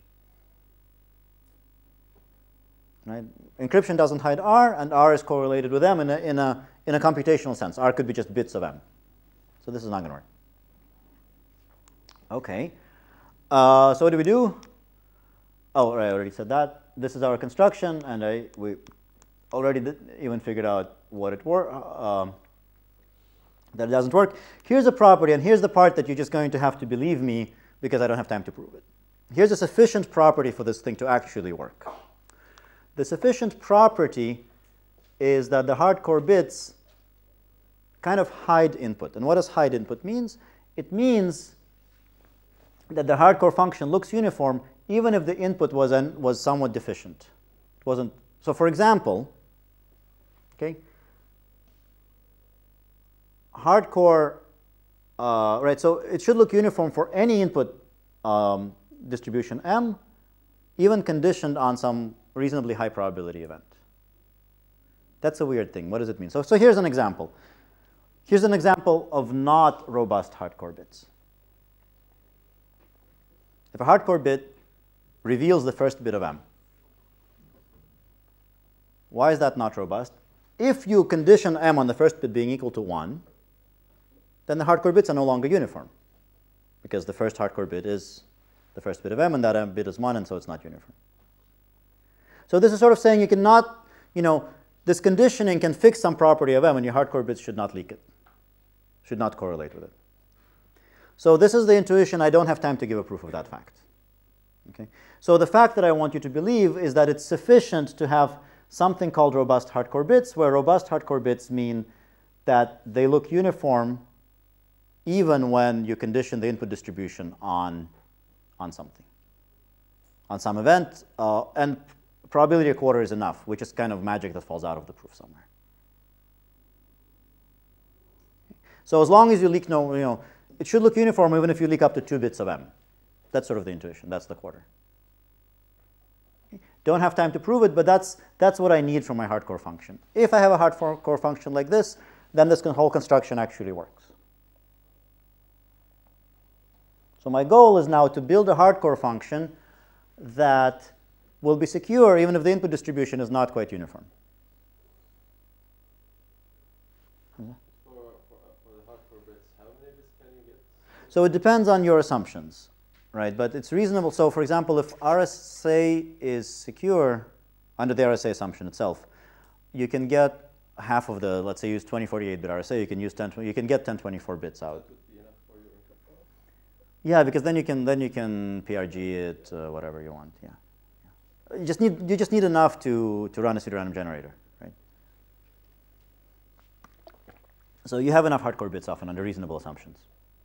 Right? Encryption doesn't hide R, and R is correlated with M in a computational sense. R could be just bits of M. So this is not going to work. Okay. So what do we do? Oh, right, I already said that. This is our construction, and we already even figured out what it that it doesn't work. Here's a property, and here's the part that you're just going to have to believe me because I don't have time to prove it. Here's a sufficient property for this thing to actually work. The sufficient property is that the hardcore bits kind of hide input. And what does hide input means? It means that the hardcore function looks uniform even if the input was somewhat deficient. It wasn't. So for example, okay, hardcore, right, so it should look uniform for any input distribution M, even conditioned on some reasonably high probability event. That's a weird thing. What does it mean? So here's an example. Here's an example of not robust hardcore bits. If a hardcore bit reveals the first bit of M, why is that not robust? If you condition M on the first bit being equal to 1, then the hardcore bits are no longer uniform, because the first hardcore bit is the first bit of M, and that M bit is 1, and so it's not uniform. So this is sort of saying you cannot, this conditioning can fix some property of M, and your hardcore bits should not leak it, should not correlate with it. So this is the intuition. I don't have time to give a proof of that fact. Okay? So the fact that I want you to believe is that it's sufficient to have something called robust hardcore bits, where robust hardcore bits mean that they look uniform even when you condition the input distribution on something, on some event, and probability a quarter is enough, which is kind of magic that falls out of the proof somewhere. So as long as you leak it should look uniform even if you leak up to 2 bits of M. That's sort of the intuition. That's the quarter. Don't have time to prove it, but that's what I need from my hardcore function. If I have a hardcore function like this, then this whole construction actually works. So my goal is now to build a hardcore function that will be secure even if the input distribution is not quite uniform. For the hardcore bits, how many bits can you get? So it depends on your assumptions, right? But it's reasonable. So for example, if RSA is secure under the RSA assumption itself, you can get half of the, let's say, use 2048-bit RSA. You can use you can get 1024 bits out. That would be enough for your encryption? Yeah, because then you can PRG it, whatever you want. Yeah. You just need enough to run a pseudorandom generator, right? So you have enough hardcore bits often under reasonable assumptions.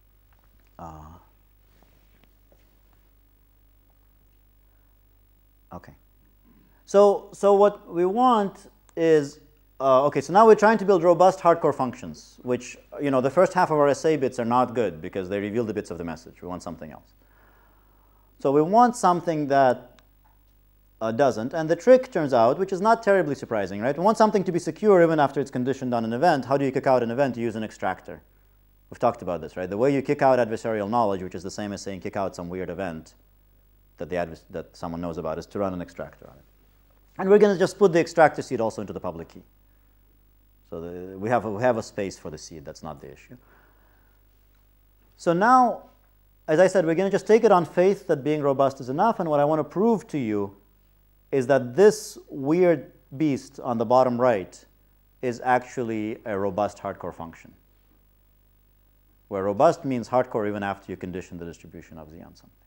Okay. So what we want is okay. So now we're trying to build robust hardcore functions, which the first half of our RSA bits are not good because they reveal the bits of the message. We want something else. So we want something that doesn't. And the trick turns out, which is not terribly surprising, right? We want something to be secure even after it's conditioned on an event. How do you kick out an event? You use an extractor. We've talked about this, right? The way you kick out adversarial knowledge, which is the same as saying kick out some weird event that someone knows about, is to run an extractor on it. And we're going to just put the extractor seed also into the public key. So we have a space for the seed. That's not the issue. So now, as I said, we're going to just take it on faith that being robust is enough. And what I want to prove to you is that this weird beast on the bottom right is actually a robust hardcore function, where robust means hardcore even after you condition the distribution of Z on something.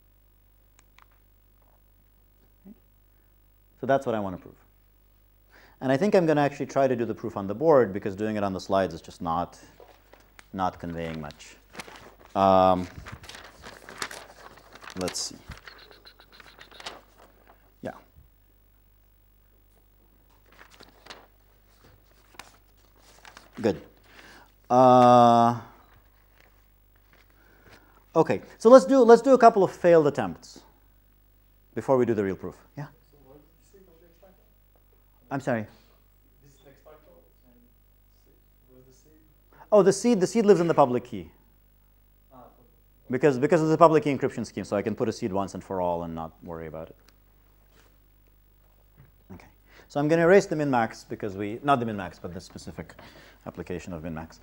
Okay. So that's what I want to prove. And I think I'm going to actually try to do the proof on the board, because doing it on the slides is just not conveying much. Let's see. Yeah. Good. Okay, so let's do a couple of failed attempts before we do the real proof. Yeah. So what did you say about the extractor? I'm sorry. This is the extractor, and where's the seed? Oh, the seed lives in the public key. Ah, Because of the public key encryption scheme, so I can put a seed once and for all and not worry about it. Okay, so I'm going to erase the min-max because not the min-max, but the specific application of min-max.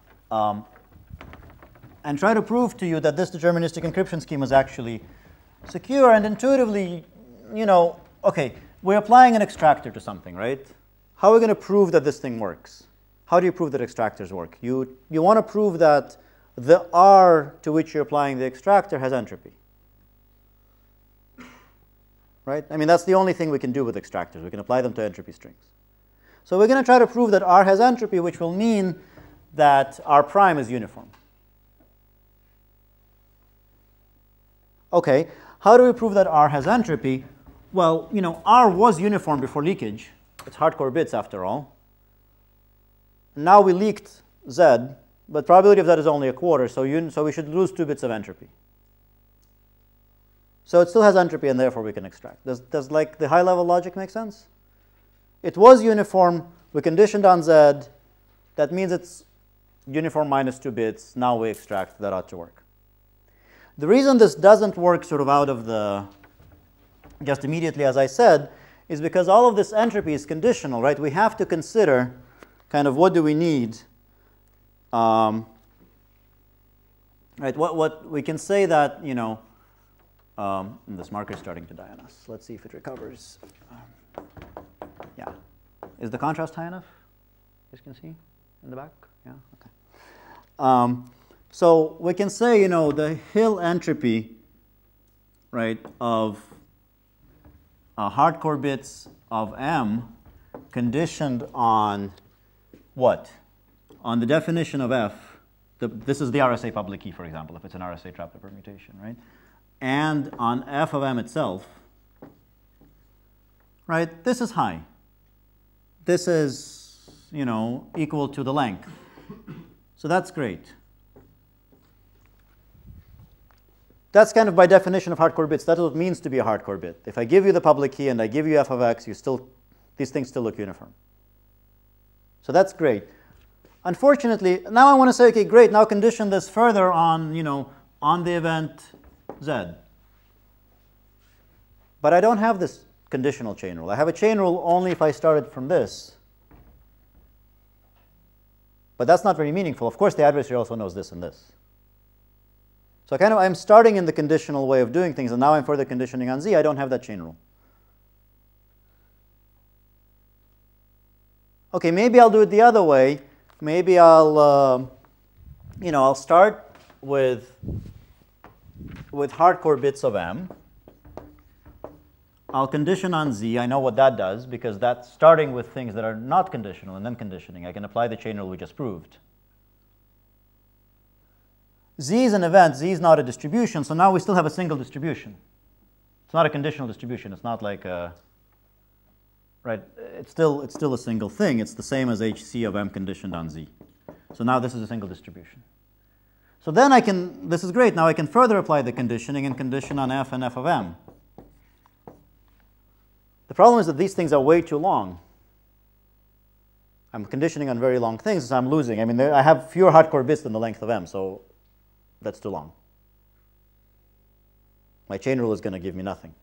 And try to prove to you that this deterministic encryption scheme is actually secure. And intuitively, okay, we're applying an extractor to something, right? How are we going to prove that this thing works? How do you prove that extractors work? You want to prove that the R to which you're applying the extractor has entropy. Right? I mean, that's the only thing we can do with extractors. We can apply them to entropy strings. So we're going to try to prove that R has entropy, which will mean that R prime is uniform. Okay, how do we prove that R has entropy? Well, R was uniform before leakage. It's hardcore bits after all. Now we leaked Z, but probability of that is only a quarter, so we should lose 2 bits of entropy. So it still has entropy, and therefore we can extract. Does like the high-level logic make sense? It was uniform. We conditioned on Z. That means it's uniform minus 2 bits. Now we extract. That ought to work. The reason this doesn't work sort of out of the just immediately, as I said, is because all of this entropy is conditional, right? We have to consider kind of what do we need. Right? What we can say that this marker is starting to die on us. Let's see if it recovers. Yeah, is the contrast high enough? You guys can see in the back. Yeah. Okay. So we can say the Hill entropy, right, of hardcore bits of M conditioned on what? On the definition of F. This is the RSA public key, for example, if it's an RSA traplet permutation, right? And on F of M itself, right? This is high. This is, equal to the length. So that's great. That's kind of by definition of hardcore bits. That's what it means to be a hardcore bit. If I give you the public key and I give you F of X, these things still look uniform. So that's great. Unfortunately, now I want to say, okay, great, now condition this further on, on the event Z. But I don't have this conditional chain rule. I have a chain rule only if I started from this. But that's not very meaningful. Of course, the adversary also knows this and this. So I'm starting in the conditional way of doing things, and now I'm further conditioning on Z. I don't have that chain rule. Okay, maybe I'll do it the other way. Maybe I'll start with hardcore bits of M. I'll condition on Z. I know what that does, because that's starting with things that are not conditional and then conditioning. I can apply the chain rule we just proved. Z is an event. Z is not a distribution. So now we still have a single distribution. It's not a conditional distribution. It's not like a, right? It's still a single thing. It's the same as HC of M conditioned on Z. So now this is a single distribution. So then this is great. Now I can further apply the conditioning and condition on F and F of M. The problem is that these things are way too long. I'm conditioning on very long things, so I'm losing. I mean, I have fewer hardcore bits than the length of M, so that's too long. My chain rule is going to give me nothing.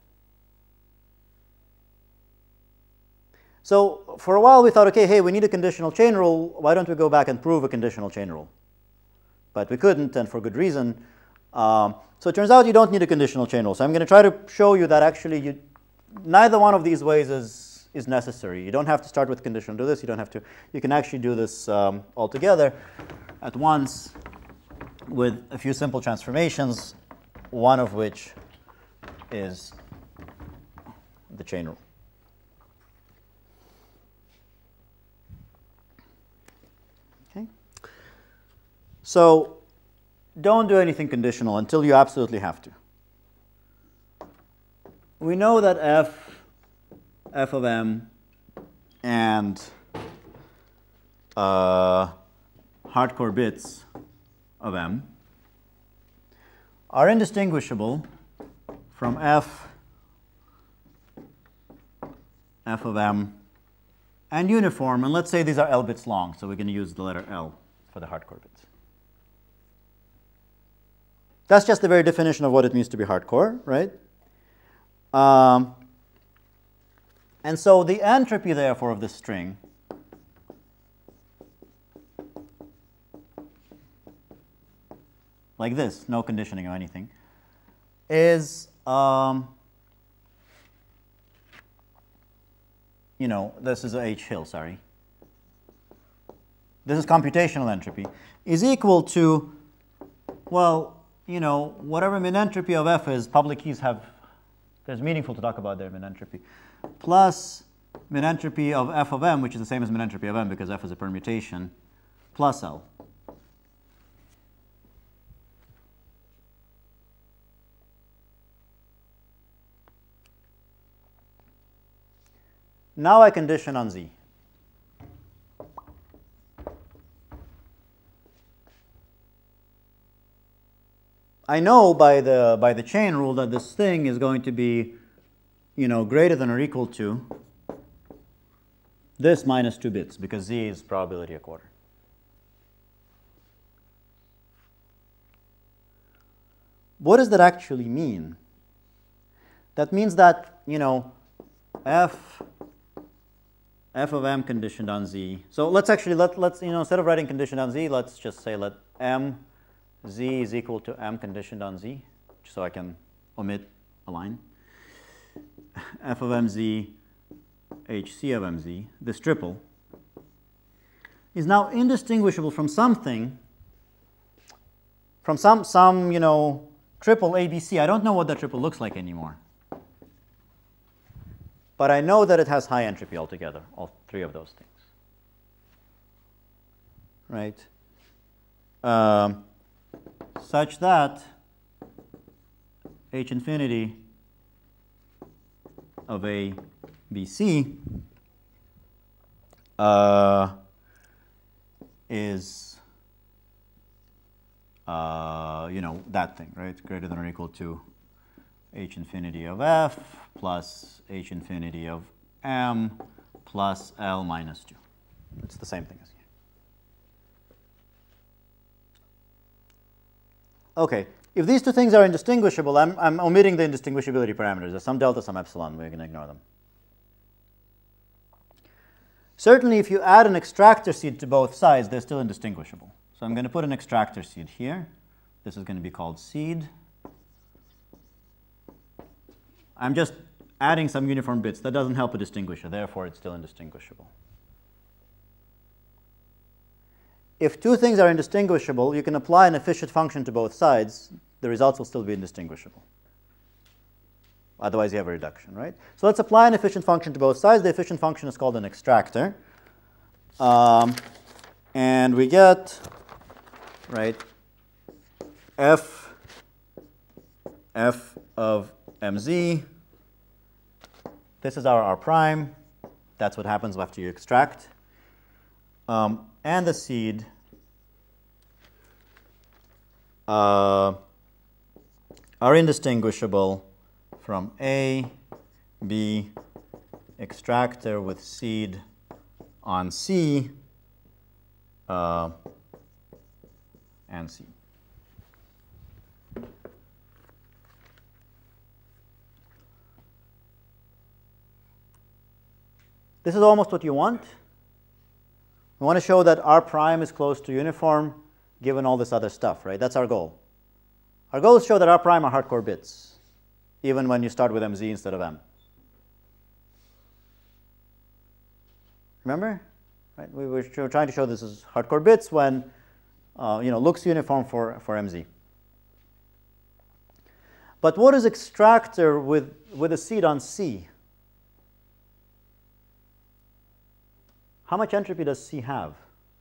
So for a while we thought, okay, hey, we need a conditional chain rule. Why don't we go back and prove a conditional chain rule? But we couldn't, and for good reason. So it turns out you don't need a conditional chain rule. So I'm going to try to show you that actually neither one of these ways is necessary. You don't have to start with conditional do this. You don't have to. You can actually do this all together at once with a few simple transformations, one of which is the chain rule. Okay. So don't do anything conditional until you absolutely have to. We know that F of M and hardcore bits of M are indistinguishable from F of M and uniform. And let's say these are L bits long, so we're going to use the letter L for the hardcore bits. That's just the very definition of what it means to be hardcore, right? And so the entropy, therefore, of this string like this, no conditioning or anything, is, this is H Hill, sorry. This is computational entropy, is equal to, well, whatever min entropy of F is, public keys have, there's meaningful to talk about their min entropy, plus min entropy of F of M, which is the same as min entropy of M because F is a permutation, plus L. Now I condition on Z. I know by the chain rule that this thing is going to be, greater than or equal to this minus 2 bits because Z is probability a quarter. What does that actually mean? That means that, F of M conditioned on Z. So let's actually, let's instead of writing conditioned on Z, let's just say let M Z is equal to M conditioned on Z, so I can omit a line. F of MZ, HC of MZ, this triple, is now indistinguishable from something, from some triple ABC. I don't know what that triple looks like anymore. But I know that it has high entropy altogether, all three of those things. Right? Such that H infinity of A, B, C is, that thing, right? Greater than or equal to H infinity of F plus H infinity of M plus L minus 2. It's the same thing as here. Okay, if these two things are indistinguishable, I'm omitting the indistinguishability parameters. There's some delta, some epsilon. We're going to ignore them. Certainly, if you add an extractor seed to both sides, they're still indistinguishable. So I'm going to put an extractor seed here. This is going to be called seed. I'm just adding some uniform bits. That doesn't help a distinguisher. Therefore, it's still indistinguishable. If two things are indistinguishable, you can apply an efficient function to both sides. The results will still be indistinguishable. Otherwise, you have a reduction, right? So let's apply an efficient function to both sides. The efficient function is called an extractor. And we get, right, F of MZ. This is our R prime. That's what happens after you extract. And the seed are indistinguishable from A, B, extractor with seed on C, and C. This is almost what you want. We want to show that R prime is close to uniform given all this other stuff, right? That's our goal. Our goal is to show that R prime are hardcore bits, even when you start with MZ instead of M. Remember? Right? We were trying to show this is hardcore bits when looks uniform for MZ. But what is extractor with a seed on C? How much entropy does C have?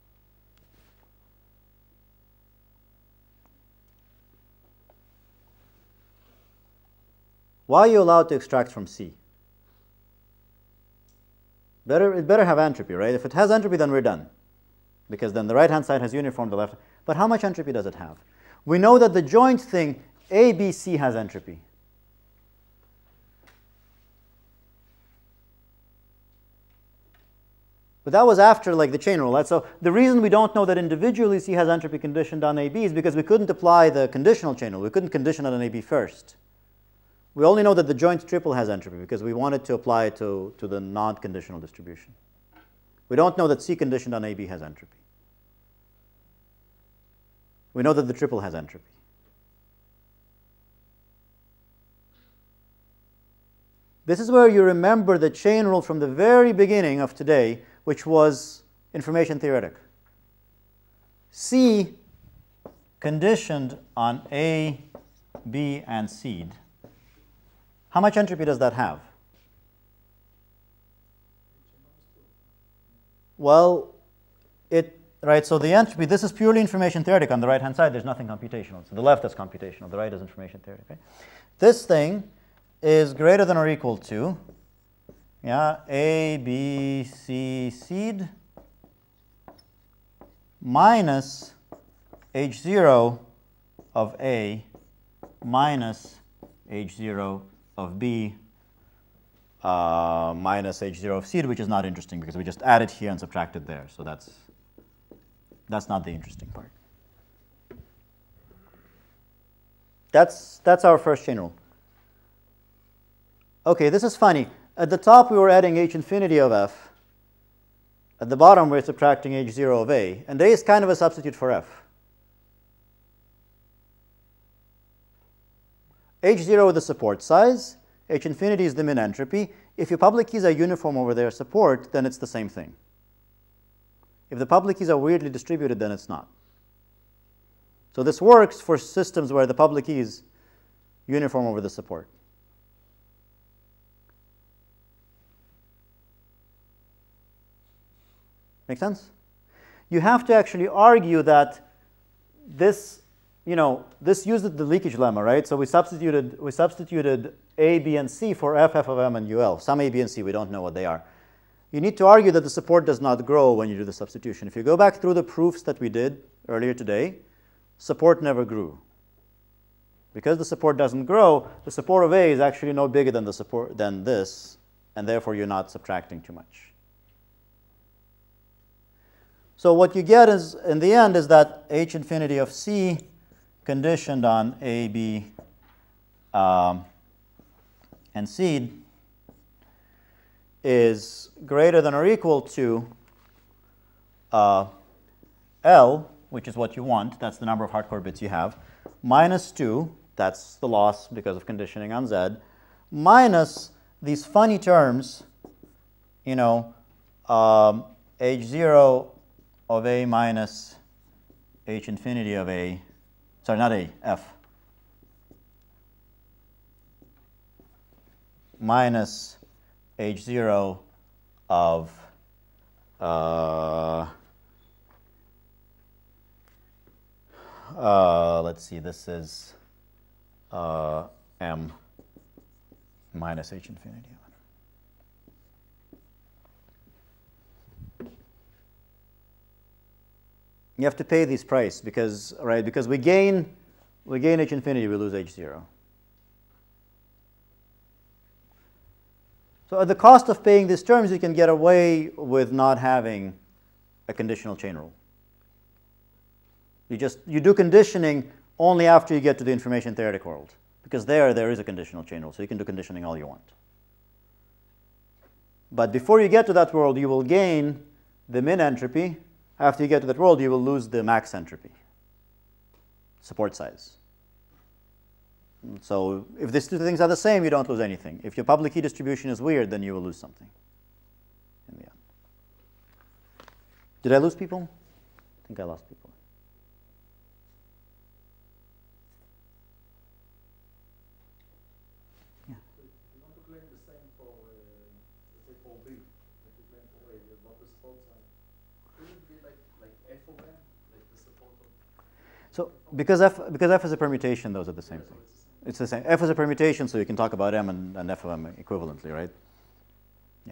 Why are you allowed to extract from C? It better have entropy, right? If it has entropy, then we're done. Because then the right-hand side has uniform, the left. But how much entropy does it have? We know that the joint thing, ABC, has entropy. But that was after like the chain rule, right? So the reason we don't know that individually C has entropy conditioned on AB is because we couldn't apply the conditional chain rule. We couldn't condition it on AB first. We only know that the joint triple has entropy because we wanted to apply it to the non-conditional distribution. We don't know that C conditioned on AB has entropy. We know that the triple has entropy. This is where you remember the chain rule from the very beginning of today, which was information theoretic. C conditioned on A, B, and seed. How much entropy does that have? Well, right, so the entropy, this is purely information theoretic. On the right-hand side, there's nothing computational. So the left is computational, the right is information theoretic. Okay? This thing is greater than or equal to, yeah, A, B, C, seed, minus H0 of A minus H0 of B minus H0 of seed, which is not interesting because we just added here and subtracted there. So that's not the interesting part. That's our first chain rule. Okay, this is funny. At the top, we were adding H infinity of F. At the bottom, we're subtracting H0 of A. And A is kind of a substitute for F. H0 is the support size. H infinity is the min entropy. If your public keys are uniform over their support, then it's the same thing. If the public keys are weirdly distributed, then it's not. So this works for systems where the public key is uniform over the support. Make sense? You have to actually argue that this, this uses the leakage lemma, right? So we substituted A, B, and C for F, F of M, and UL. Some A, B, and C, we don't know what they are. You need to argue that the support does not grow when you do the substitution. If you go back through the proofs that we did earlier today, support never grew. Because the support doesn't grow, the support of A is actually no bigger than the support than this, and therefore you're not subtracting too much. So what you get is, in the end, is that H infinity of C conditioned on A, B, and seed is greater than or equal to L, which is what you want. That's the number of hardcore bits you have, minus 2. That's the loss because of conditioning on Z, minus these funny terms, H0 of A minus H infinity of A, sorry, not A, F, minus H0 of let's see, this is M minus H infinity. You have to pay this price because we gain H infinity, we lose H0. So at the cost of paying these terms, you can get away with not having a conditional chain rule. You do conditioning only after you get to the information theoretic world, because there is a conditional chain rule, so you can do conditioning all you want. But before you get to that world, you will gain the min entropy. After you get to that world, you will lose the max entropy, support size. So if these two things are the same, you don't lose anything. If your public key distribution is weird, then you will lose something in the end. Did I lose people? I think I lost people. Yeah. So if you want to claim the same for, let's say for B, like you claim for A, about the support side, will it be like F of M, like the support of? So because F is a permutation, those are the same thing. It's the same. F is a permutation, so you can talk about M and F of M equivalently, right? Yeah.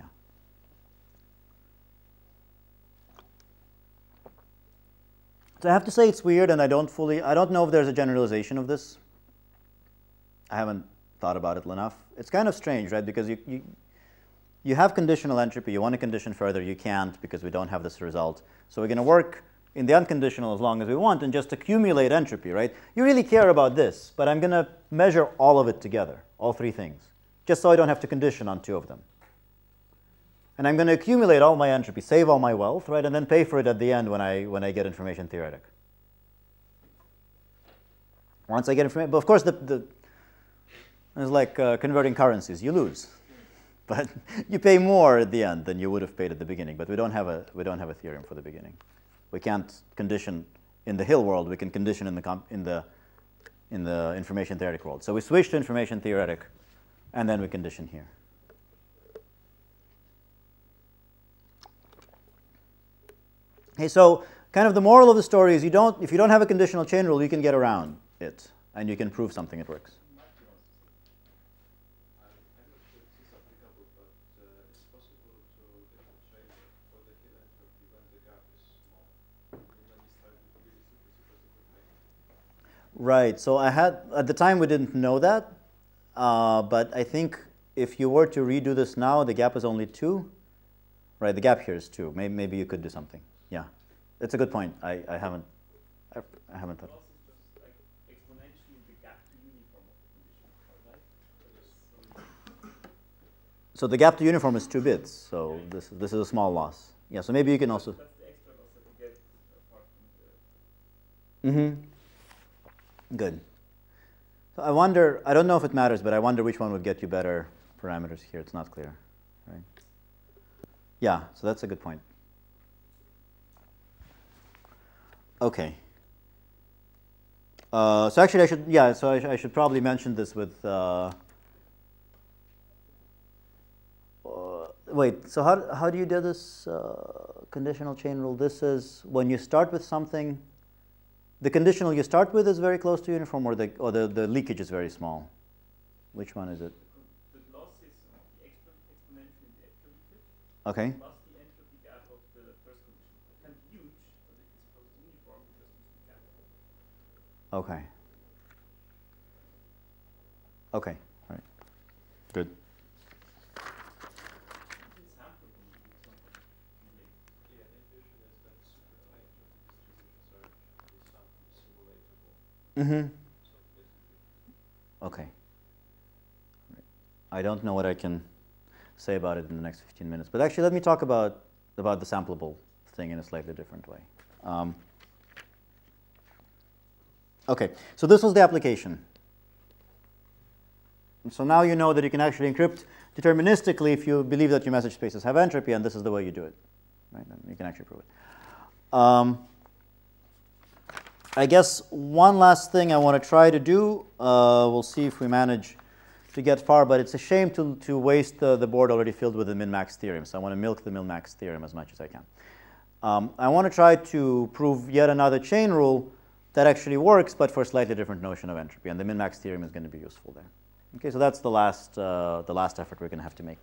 So I have to say it's weird, and I don't know if there's a generalization of this. I haven't thought about it enough. It's kind of strange, right? Because you you have conditional entropy, you want to condition further, you can't because we don't have this result. So we're going to work in the unconditional as long as we want and just accumulate entropy, right? You really care about this, but I'm going to measure all of it together, all three things, just so I don't have to condition on two of them. And I'm going to accumulate all my entropy, save all my wealth, right, and then pay for it at the end when I get information theoretic. Once I get information, but of course, it's like converting currencies. You lose, but you pay more at the end than you would have paid at the beginning. But we don't have a theorem for the beginning. We can't condition in the Hill world. We can condition in the information theoretic world. So we switch to information theoretic, and then we condition here. Okay, so kind of the moral of the story is if you don't have a conditional chain rule, you can get around it, and you can prove something it works. Right. So at the time we didn't know that, but I think if you were to redo this now, the gap is only 2. Right. The gap here is 2. Maybe you could do something. Yeah, it's a good point. I haven't thought. So the gap to uniform is 2 bits. So this is a small loss. Yeah. So maybe you can also. That's the extra loss that you get apart from the. Mm-hmm. Good. So I wonder. I don't know if it matters, but I wonder which one would get you better parameters here. It's not clear, right? Yeah. So that's a good point. Okay. So actually, I should probably mention this with. Wait. So how do you do this conditional chain rule? This is when you start with something. The conditional you start with is very close to uniform, or the leakage is very small. Which one is it? The loss is the exponentially the extra leakage. Okay. Plus the entropy gap of the first condition. It can be huge, but if it's close to uniform, it just needs to be capital. Okay. Okay. All right. Good. Mm-hmm. Okay. I don't know what I can say about it in the next 15 minutes, but actually let me talk about the sampleable thing in a slightly different way. Okay, so this was the application. And so now you know that you can actually encrypt deterministically if you believe that your message spaces have entropy, and this is the way you do it. Right? And you can actually prove it. I guess one last thing I want to try to do, we'll see if we manage to get far, but it's a shame to waste the board already filled with the min-max theorem, so I want to milk the min-max theorem as much as I can. I want to try to prove yet another chain rule that actually works, but for a slightly different notion of entropy, and the min-max theorem is going to be useful there. Okay, so that's the last effort we're going to have to make.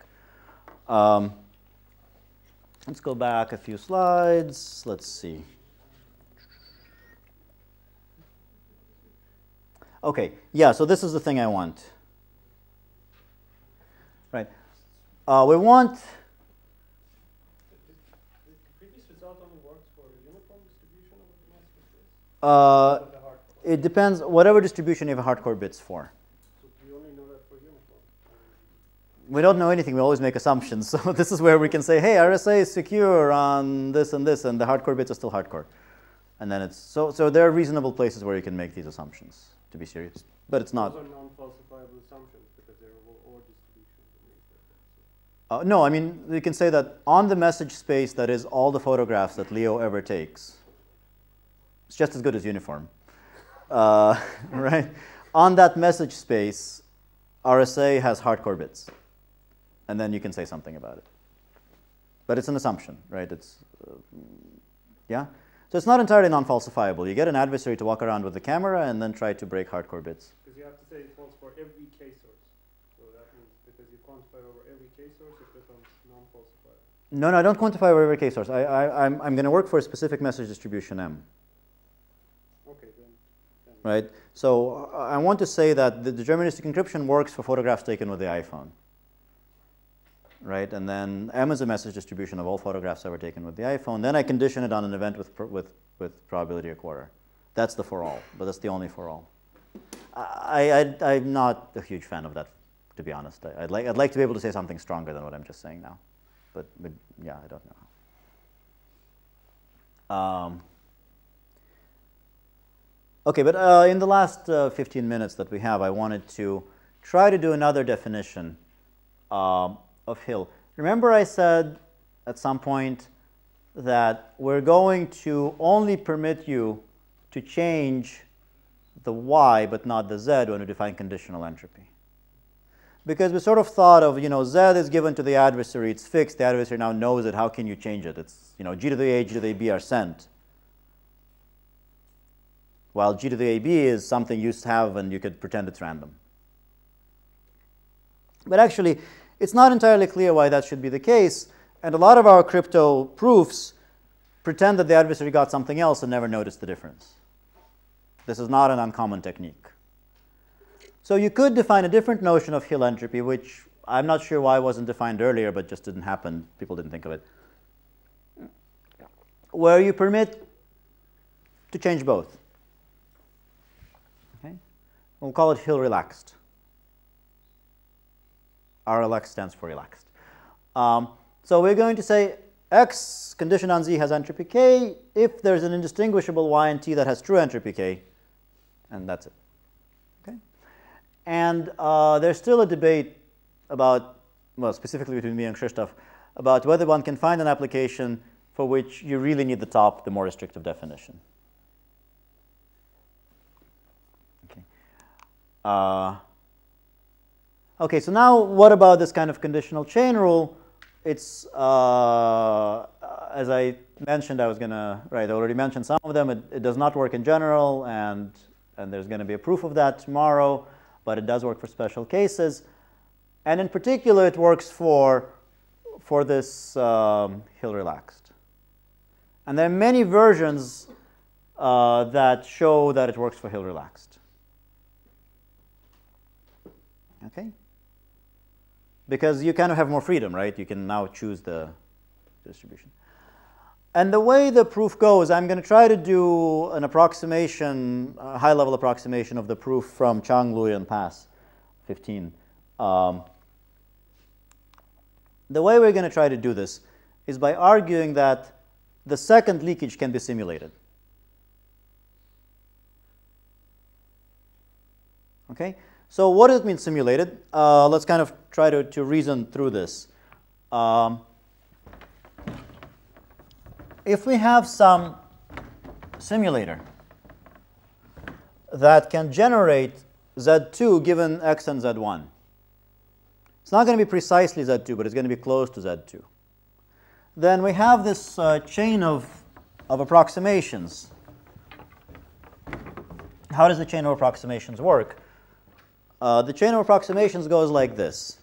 Let's go back a few slides. Let's see. Okay, yeah, so this is the thing I want. Right. We want. The previous result only works for a uniform distribution of the mass space? It depends, whatever distribution you have hardcore bits for. So we only know that for uniform. We don't know anything, we always make assumptions. So this is where we can say, hey, RSA is secure on this, and the hardcore bits are still hardcore. And then it's, so there are reasonable places where you can make these assumptions, to be serious. But it's not. Those are non-falsifiable assumptions because they're or distributions. No, I mean, you can say that on the message space that is all the photographs that Leo ever takes, it's just as good as uniform. Right? On that message space, RSA has hardcore bits. And then you can say something about it. But it's an assumption, right? It's, yeah? So it's not entirely non-falsifiable. You get an adversary to walk around with the camera and then try to break hardcore bits. Because you have to say it falls for every K source. So that means because you quantify over every K source, it becomes non-falsifiable. No, I don't quantify over every K source. I'm going to work for a specific message distribution M. Okay, then. Right? So I want to say that the deterministic encryption works for photographs taken with the iPhone. right? And then M is a message distribution of all photographs ever taken with the iPhone. Then I condition it on an event with probability a quarter. That's the for all, but that's the only for all. I'm not a huge fan of that, to be honest. I'd like to be able to say something stronger than what I'm just saying now, but yeah, I don't know. Okay, but in the last 15 minutes that we have, I wanted to try to do another definition of Hill. Remember I said at some point that we're going to only permit you to change the y but not the z when we define conditional entropy. Because we sort of thought of, z is given to the adversary, it's fixed, the adversary now knows it, how can you change it? It's, g to the a, g to the ab are sent. While g to the ab is something you have and you could pretend it's random. But actually, it's not entirely clear why that should be the case, and a lot of our crypto proofs pretend that the adversary got something else and never noticed the difference. This is not an uncommon technique. So you could define a different notion of Hill entropy, which I'm not sure why wasn't defined earlier, but just didn't happen. People didn't think of it. Where you permit to change both. Okay? We'll call it Hill relaxed. RLX stands for relaxed. So we're going to say X conditioned on Z has entropy K if there's an indistinguishable Y and T that has true entropy K, and that's it. Okay? And there's still a debate about, well, specifically between me and Krzysztof, about whether one can find an application for which you really need the more restrictive definition. Okay. Okay, so now what about this kind of conditional chain rule? It's, as I mentioned, I already mentioned some of them. It does not work in general, and there's going to be a proof of that tomorrow, but it does work for special cases. And in particular, it works for this Hill relaxed. And there are many versions that show that it works for Hill relaxed. Okay? Because you kind of have more freedom, right? You can now choose the distribution. And the way the proof goes, I'm going to try to do an approximation, a high-level approximation of the proof from Chang, Lui, and Pass 15. The way we're going to try to do this is by arguing that the second leakage can be simulated. Okay? So what does it mean simulated? Let's kind of try to reason through this. If we have some simulator that can generate Z2 given X and Z1, it's not going to be precisely Z2, but it's going to be close to Z2. Then we have this chain of approximations. How does the chain of approximations work? The chain of approximations goes like this.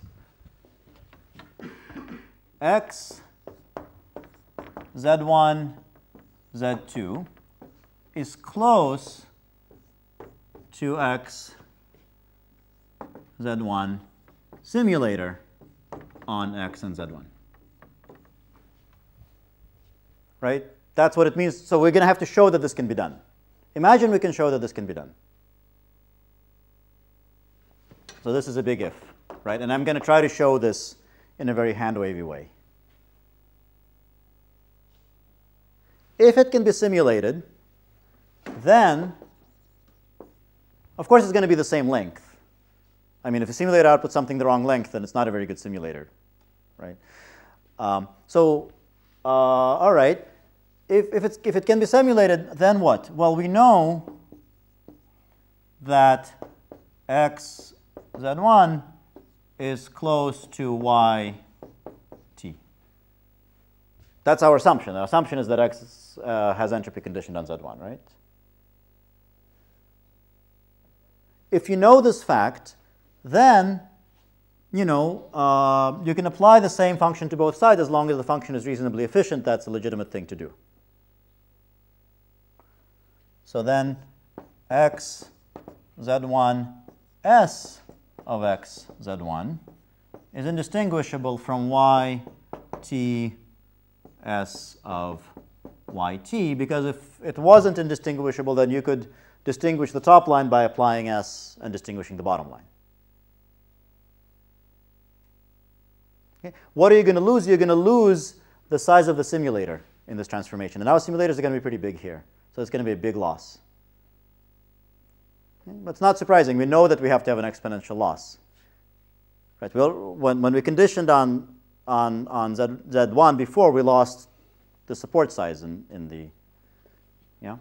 X, Z1, Z2 is close to X, Z1 simulator on X and Z1. Right? That's what it means. So we're going to have to show that this can be done. Imagine we can show that this can be done. So this is a big if, right? And I'm going to try to show this in a very hand-wavy way. If it can be simulated, then, of course, it's going to be the same length. I mean, if a simulator outputs something the wrong length, then it's not a very good simulator, right? All right. If it can be simulated, then what? Well, we know that X Z1 is close to Y T. That's our assumption. Our assumption is that X has entropy conditioned on Z1, right? If you know this fact, then you can apply the same function to both sides as long as the function is reasonably efficient. That's a legitimate thing to do. So then X Z1 S of X Z1 is indistinguishable from y t s of yt, because if it wasn't indistinguishable, then you could distinguish the top line by applying s and distinguishing the bottom line. Okay. What are you going to lose? You're going to lose the size of the simulator in this transformation. And our simulators are going to be pretty big here. So it's going to be a big loss. Okay. But it's not surprising. We know that we have to have an exponential loss. Right? Well, when we conditioned on Z1 before, we lost the support size in the, yeah.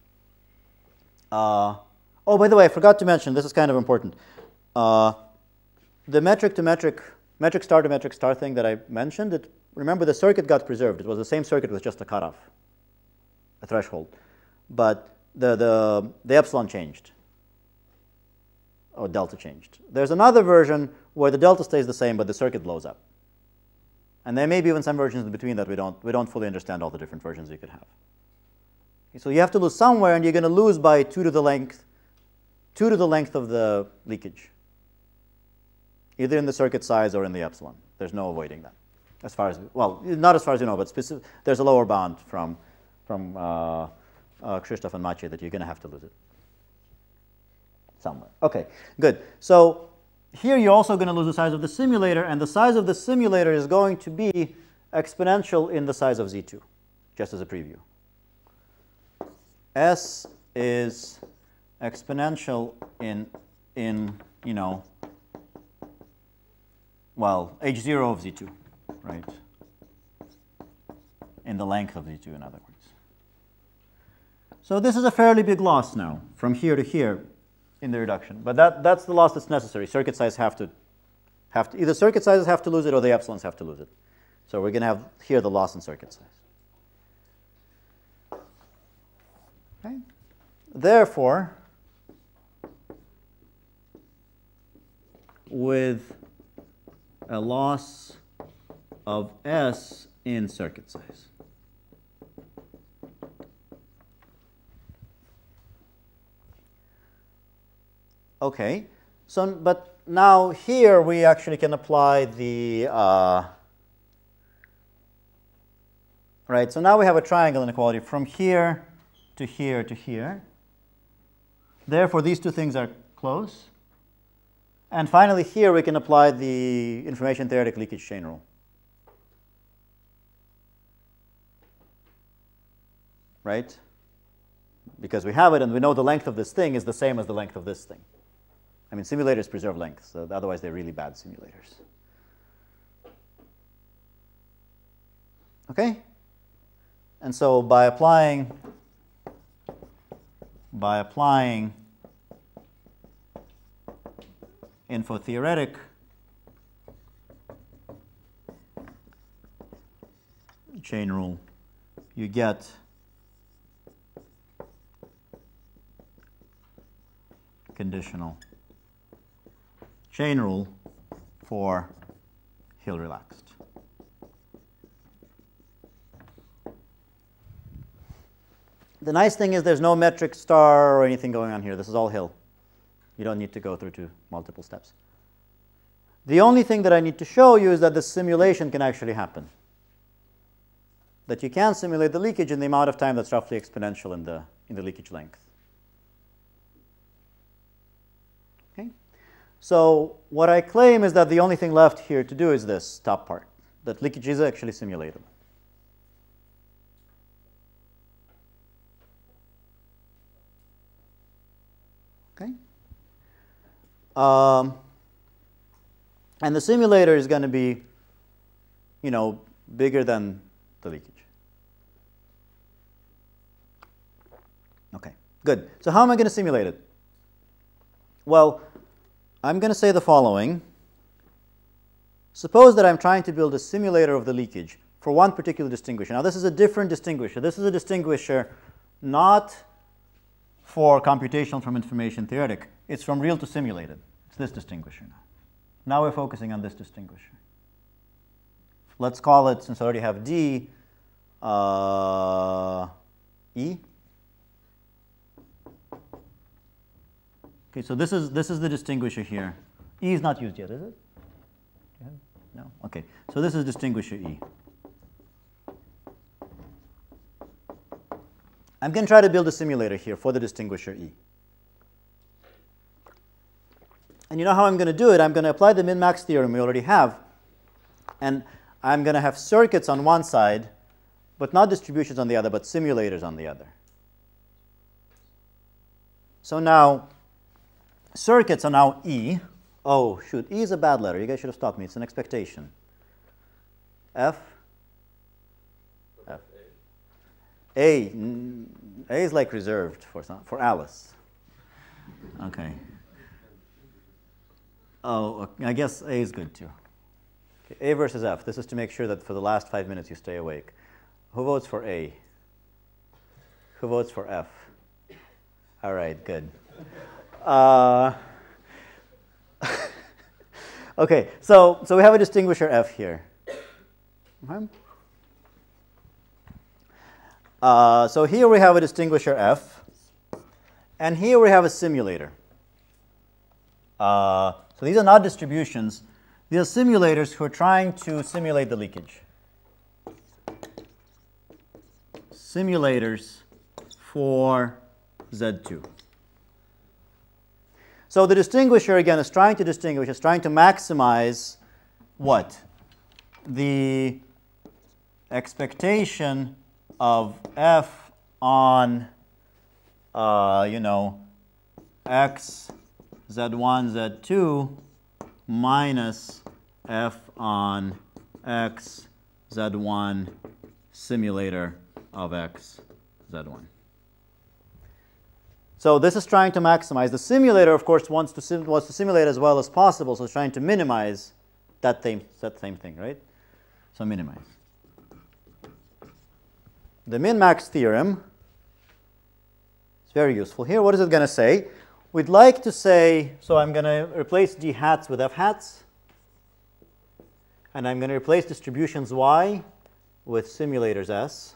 Oh, by the way, I forgot to mention, this is kind of important. The metric to metric star to metric star thing that I mentioned, remember the circuit got preserved. It was the same circuit with just a cutoff, a threshold. But the epsilon changed, or delta changed. There's another version where the delta stays the same, but the circuit blows up. And there may be even some versions in between that we don't fully understand all the different versions you could have. Okay, so you have to lose somewhere, and you're going to lose by 2 to the length of the leakage, either in the circuit size or in the epsilon. There's no avoiding that, as far as, well, not as far as you know, but there's a lower bound from Krzysztof and Maciej that you're going to have to lose it somewhere. Okay, good. So here you're also going to lose the size of the simulator, and the size of the simulator is going to be exponential in the size of Z2, just as a preview. S is exponential in you know, well, H0 of Z2, right? In the length of Z2, in other words. So this is a fairly big loss now, from here to here in the reduction. But that's the loss that's necessary. Circuit size have to either circuit sizes have to lose it or the epsilons have to lose it. So we're going to have here the loss in circuit size. Okay. Therefore, with a loss of S in circuit size. Okay, so but now here we actually can apply the right. So now we have a triangle inequality from here to here to here. Therefore, these two things are close. And finally, here we can apply the information theoretic leakage chain rule. Right? Because we have it and we know the length of this thing is the same as the length of this thing. I mean, simulators preserve length, so otherwise they're really bad simulators. Okay? And so by applying infotheoretic chain rule, you get conditional chain rule for Hill relaxed. The nice thing is there's no metric star or anything going on here. This is all Hill. You don't need to go through to multiple steps. The only thing that I need to show you is that the simulation can actually happen. That you can simulate the leakage in the amount of time that's roughly exponential in the leakage length. Okay? So what I claim is that the only thing left here to do is this top part, that leakage is actually simulatable. Okay? And the simulator is going to be, you know, bigger than the leakage. Okay, good. So how am I going to simulate it? Well, I'm going to say the following. Suppose that I'm trying to build a simulator of the leakage for one particular distinguisher. Now, this is a different distinguisher. This is a distinguisher not for computational from information theoretic. It's from real to simulated. It's this distinguisher now. Now we're focusing on this distinguisher. Let's call it, since I already have D, E. Okay, so this is the distinguisher here. E is not used yet, is it? No? Okay, so this is distinguisher E. I'm going to try to build a simulator here for the distinguisher E. And you know how I'm going to do it? I'm going to apply the min-max theorem we already have. And I'm going to have circuits on one side, but not distributions on the other, but simulators on the other. So now, circuits are now E. Oh, shoot, E is a bad letter. You guys should have stopped me. It's an expectation. F. F. A. A is like reserved for Alice. Okay. Oh, I guess A is good too. Okay, A versus F. This is to make sure that for the last 5 minutes you stay awake. Who votes for A? Who votes for F? All right, good. Okay, so we have a distinguisher F here. So here we have a distinguisher F, and here we have a simulator. So these are not distributions. These are simulators who are trying to simulate the leakage. Simulators for Z2. So the distinguisher, again, is trying to distinguish, is trying to maximize what? The expectation of F on, X, Z1, Z2 minus F on X, Z1 simulator of X, Z1. So this is trying to maximize. The simulator, of course, wants to simulate as well as possible, so it's trying to minimize that same thing, right? So minimize. The min-max theorem is very useful here. What is it going to say? We'd like to say, so I'm going to replace G hats with F hats, and I'm going to replace distributions Y with simulators S.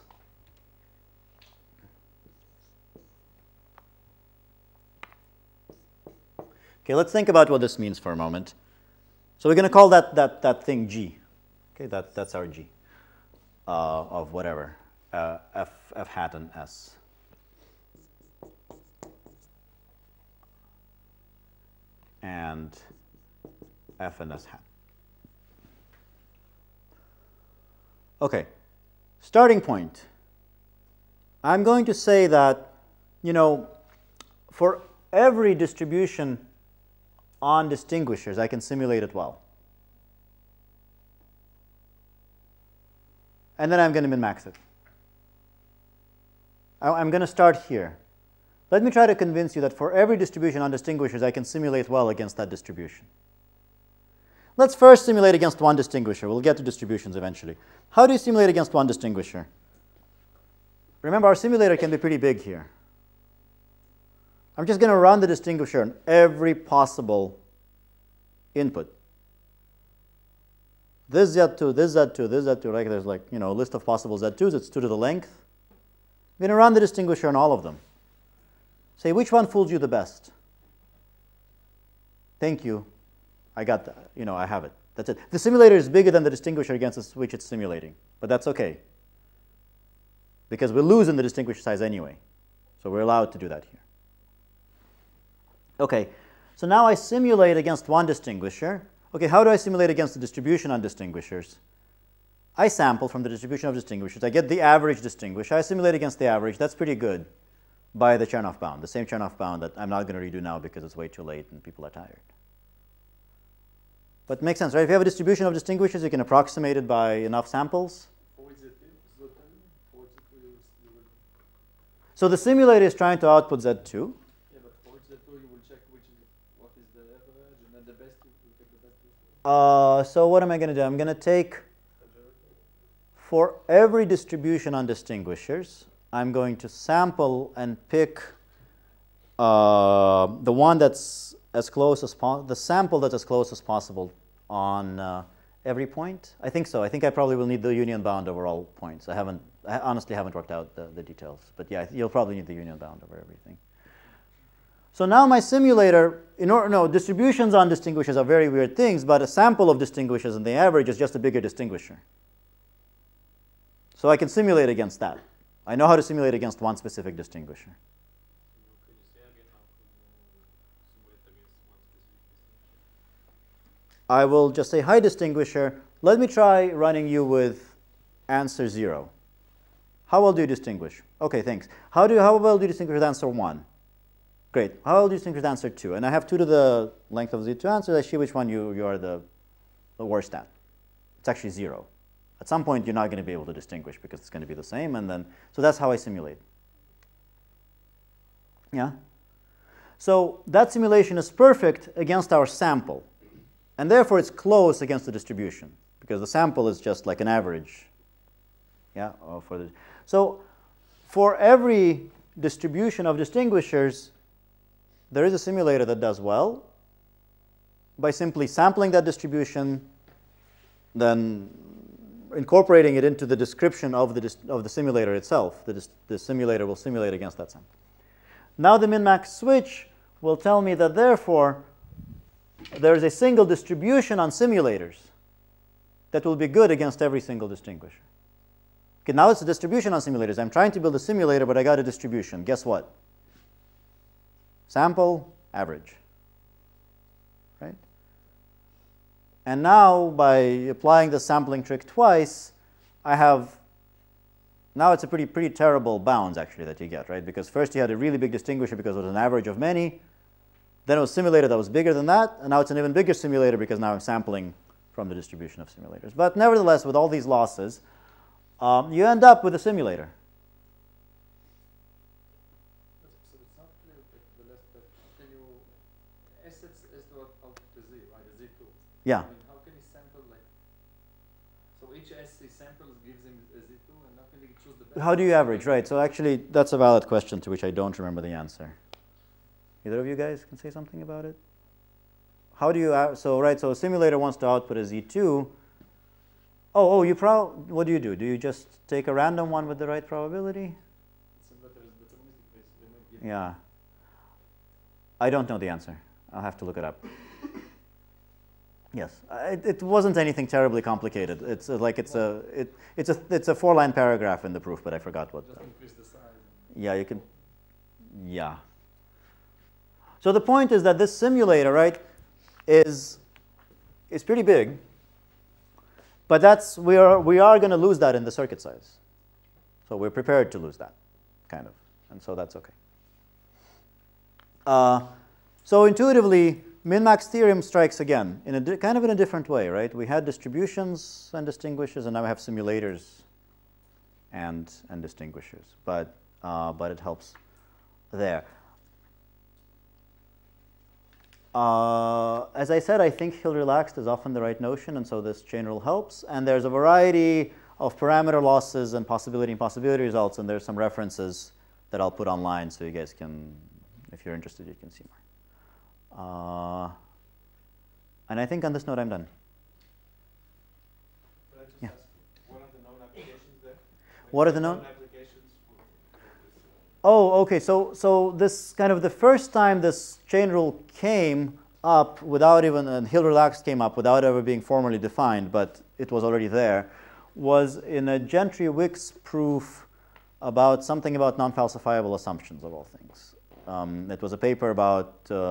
Okay, let's think about what this means for a moment. So we're going to call that thing G. Okay, that's our G of whatever, F hat and S. And F and S hat. Okay, starting point. I'm going to say that, for every distribution on distinguishers, I can simulate it well. And then I'm going to min-max it. I'm going to start here. Let me try to convince you that for every distribution on distinguishers, I can simulate well against that distribution. Let's first simulate against one distinguisher. We'll get to distributions eventually. How do you simulate against one distinguisher? Remember, our simulator can be pretty big here. I'm just going to run the distinguisher on every possible input. This Z2, this Z2, this Z2, right? There's like, a list of possible Z2s. It's 2 to the length. I'm going to run the distinguisher on all of them. Say, which one fooled you the best? Thank you. I got that. I have it. That's it. The simulator is bigger than the distinguisher against which it's simulating. But that's OK. Because we lose in the distinguisher size anyway. So we're allowed to do that here. OK, so now I simulate against one distinguisher. OK, how do I simulate against the distribution on distinguishers? I sample from the distribution of distinguishers. I get the average distinguisher. I simulate against the average. That's pretty good by the Chernoff bound, the same Chernoff bound that I'm not going to redo now because it's way too late and people are tired. But it makes sense, right? If you have a distribution of distinguishers, you can approximate it by enough samples. So the simulator is trying to output Z2. Yeah, but for Z2, you will check what is the average, and then the best, you will take the best. So what am I going to do? I'm going to take, for every distribution on distinguishers, I'm going to sample and pick the one that's as close as the sample that's as close as possible on every point. I think so. I think I probably will need the union bound over all points. I honestly haven't worked out the details, but yeah, you'll probably need the union bound over everything. So now my simulator, no, distributions on distinguishers are very weird things, but a sample of distinguishers and the average is just a bigger distinguisher. So I can simulate against that. I know how to simulate against one specific distinguisher. Can you say again how can you simulate against one specific distinguisher? I will just say, hi, distinguisher. Let me try running you with answer 0. How well do you distinguish? OK, thanks. How well do you distinguish with answer 1? Great. How well do you distinguish with answer 2? And I have 2 to the length of the 2 answers. I see which one you are the worst at. It's actually 0. At some point, you're not going to be able to distinguish because it's going to be the same. And then, so that's how I simulate. Yeah? So that simulation is perfect against our sample. And therefore, it's close against the distribution because the sample is just like an average. Yeah? So for every distribution of distinguishers, there is a simulator that does well by simply sampling that distribution, then incorporating it into the description of the simulator itself. The simulator will simulate against that sample. Now the min-max switch will tell me that therefore there is a single distribution on simulators that will be good against every single distinguisher. Okay, now it's a distribution on simulators. I'm trying to build a simulator, but I got a distribution. Guess what? Sample, average. Right? And now, by applying the sampling trick twice, I have, now it's a pretty terrible bounds, actually, that you get, right? Because first you had a really big distinguisher because it was an average of many. Then it was a simulator that was bigger than that. And now it's an even bigger simulator because now I'm sampling from the distribution of simulators. But nevertheless, with all these losses, you end up with a simulator. So it's not clear the last step. Can you S is out to Z, right? A Z2. Yeah. I mean, how can he sample like? So each S he samples gives him a Z2, and how can he choose the best? How do you average? Right. So actually, that's a valid question to which I don't remember the answer. Either of you guys can say something about it? How do you, so a simulator wants to output a Z2. What do you do? Do you just take a random one with the right probability? Simulator is deterministic, basically. They might give Yeah. I don't know the answer. I'll have to look it up. Yes. It wasn't anything terribly complicated. It's like it's a 4-line paragraph in the proof, but I forgot what. Just increase the size. Yeah, you can. Yeah. So the point is that this simulator, right, is pretty big, but we are going to lose that in the circuit size. So we're prepared to lose that, kind of, and so that's okay. So intuitively, min-max theorem strikes again in a kind of in a different way, right? We had distributions and distinguishers, and now we have simulators and distinguishers, but it helps there. As I said, I think Hill relaxed is often the right notion, and so this chain rule helps. And there's a variety of parameter losses and possibility results, and there's some references that I'll put online so you guys can, if you're interested, you can see more. And I think on this note, I'm done. Can I just Yeah. ask, what are the known applications there? What are the known applications for this? Oh, okay. So this kind of the first time this chain rule came up without even, and Hill relaxed came up without ever being formally defined, but it was already there, was in a Gentry-Wicks proof about something about non-falsifiable assumptions of all things. It was a paper about,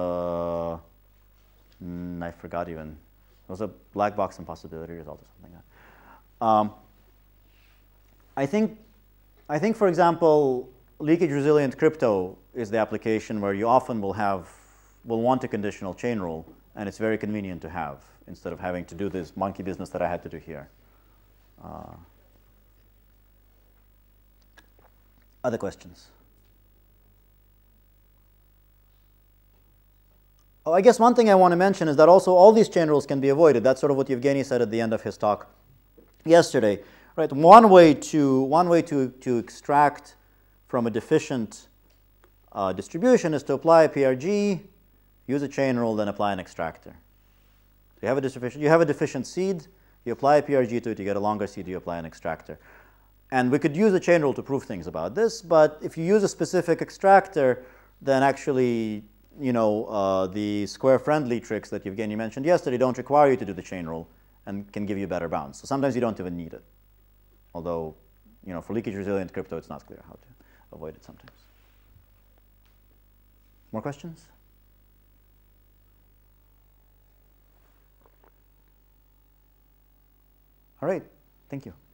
I forgot even. It was a black box impossibility result or something like that. I think, for example, leakage resilient crypto is the application where you often will want a conditional chain rule, and it's very convenient to have instead of having to do this monkey business that I had to do here. Other questions? Oh, I guess one thing I want to mention is that also all these chain rules can be avoided. That's sort of what Yevgeny said at the end of his talk yesterday. Right? One way to extract from a deficient distribution is to apply a PRG, use a chain rule, then apply an extractor. So you have a deficient seed, you apply a PRG to it, you get a longer seed, you apply an extractor. And we could use a chain rule to prove things about this, but if you use a specific extractor, then actually the square-friendly tricks that Evgeny mentioned yesterday don't require you to do the chain rule and can give you better bounds. So sometimes you don't even need it. Although, for leakage-resilient crypto, it's not clear how to avoid it sometimes. More questions? All right. Thank you.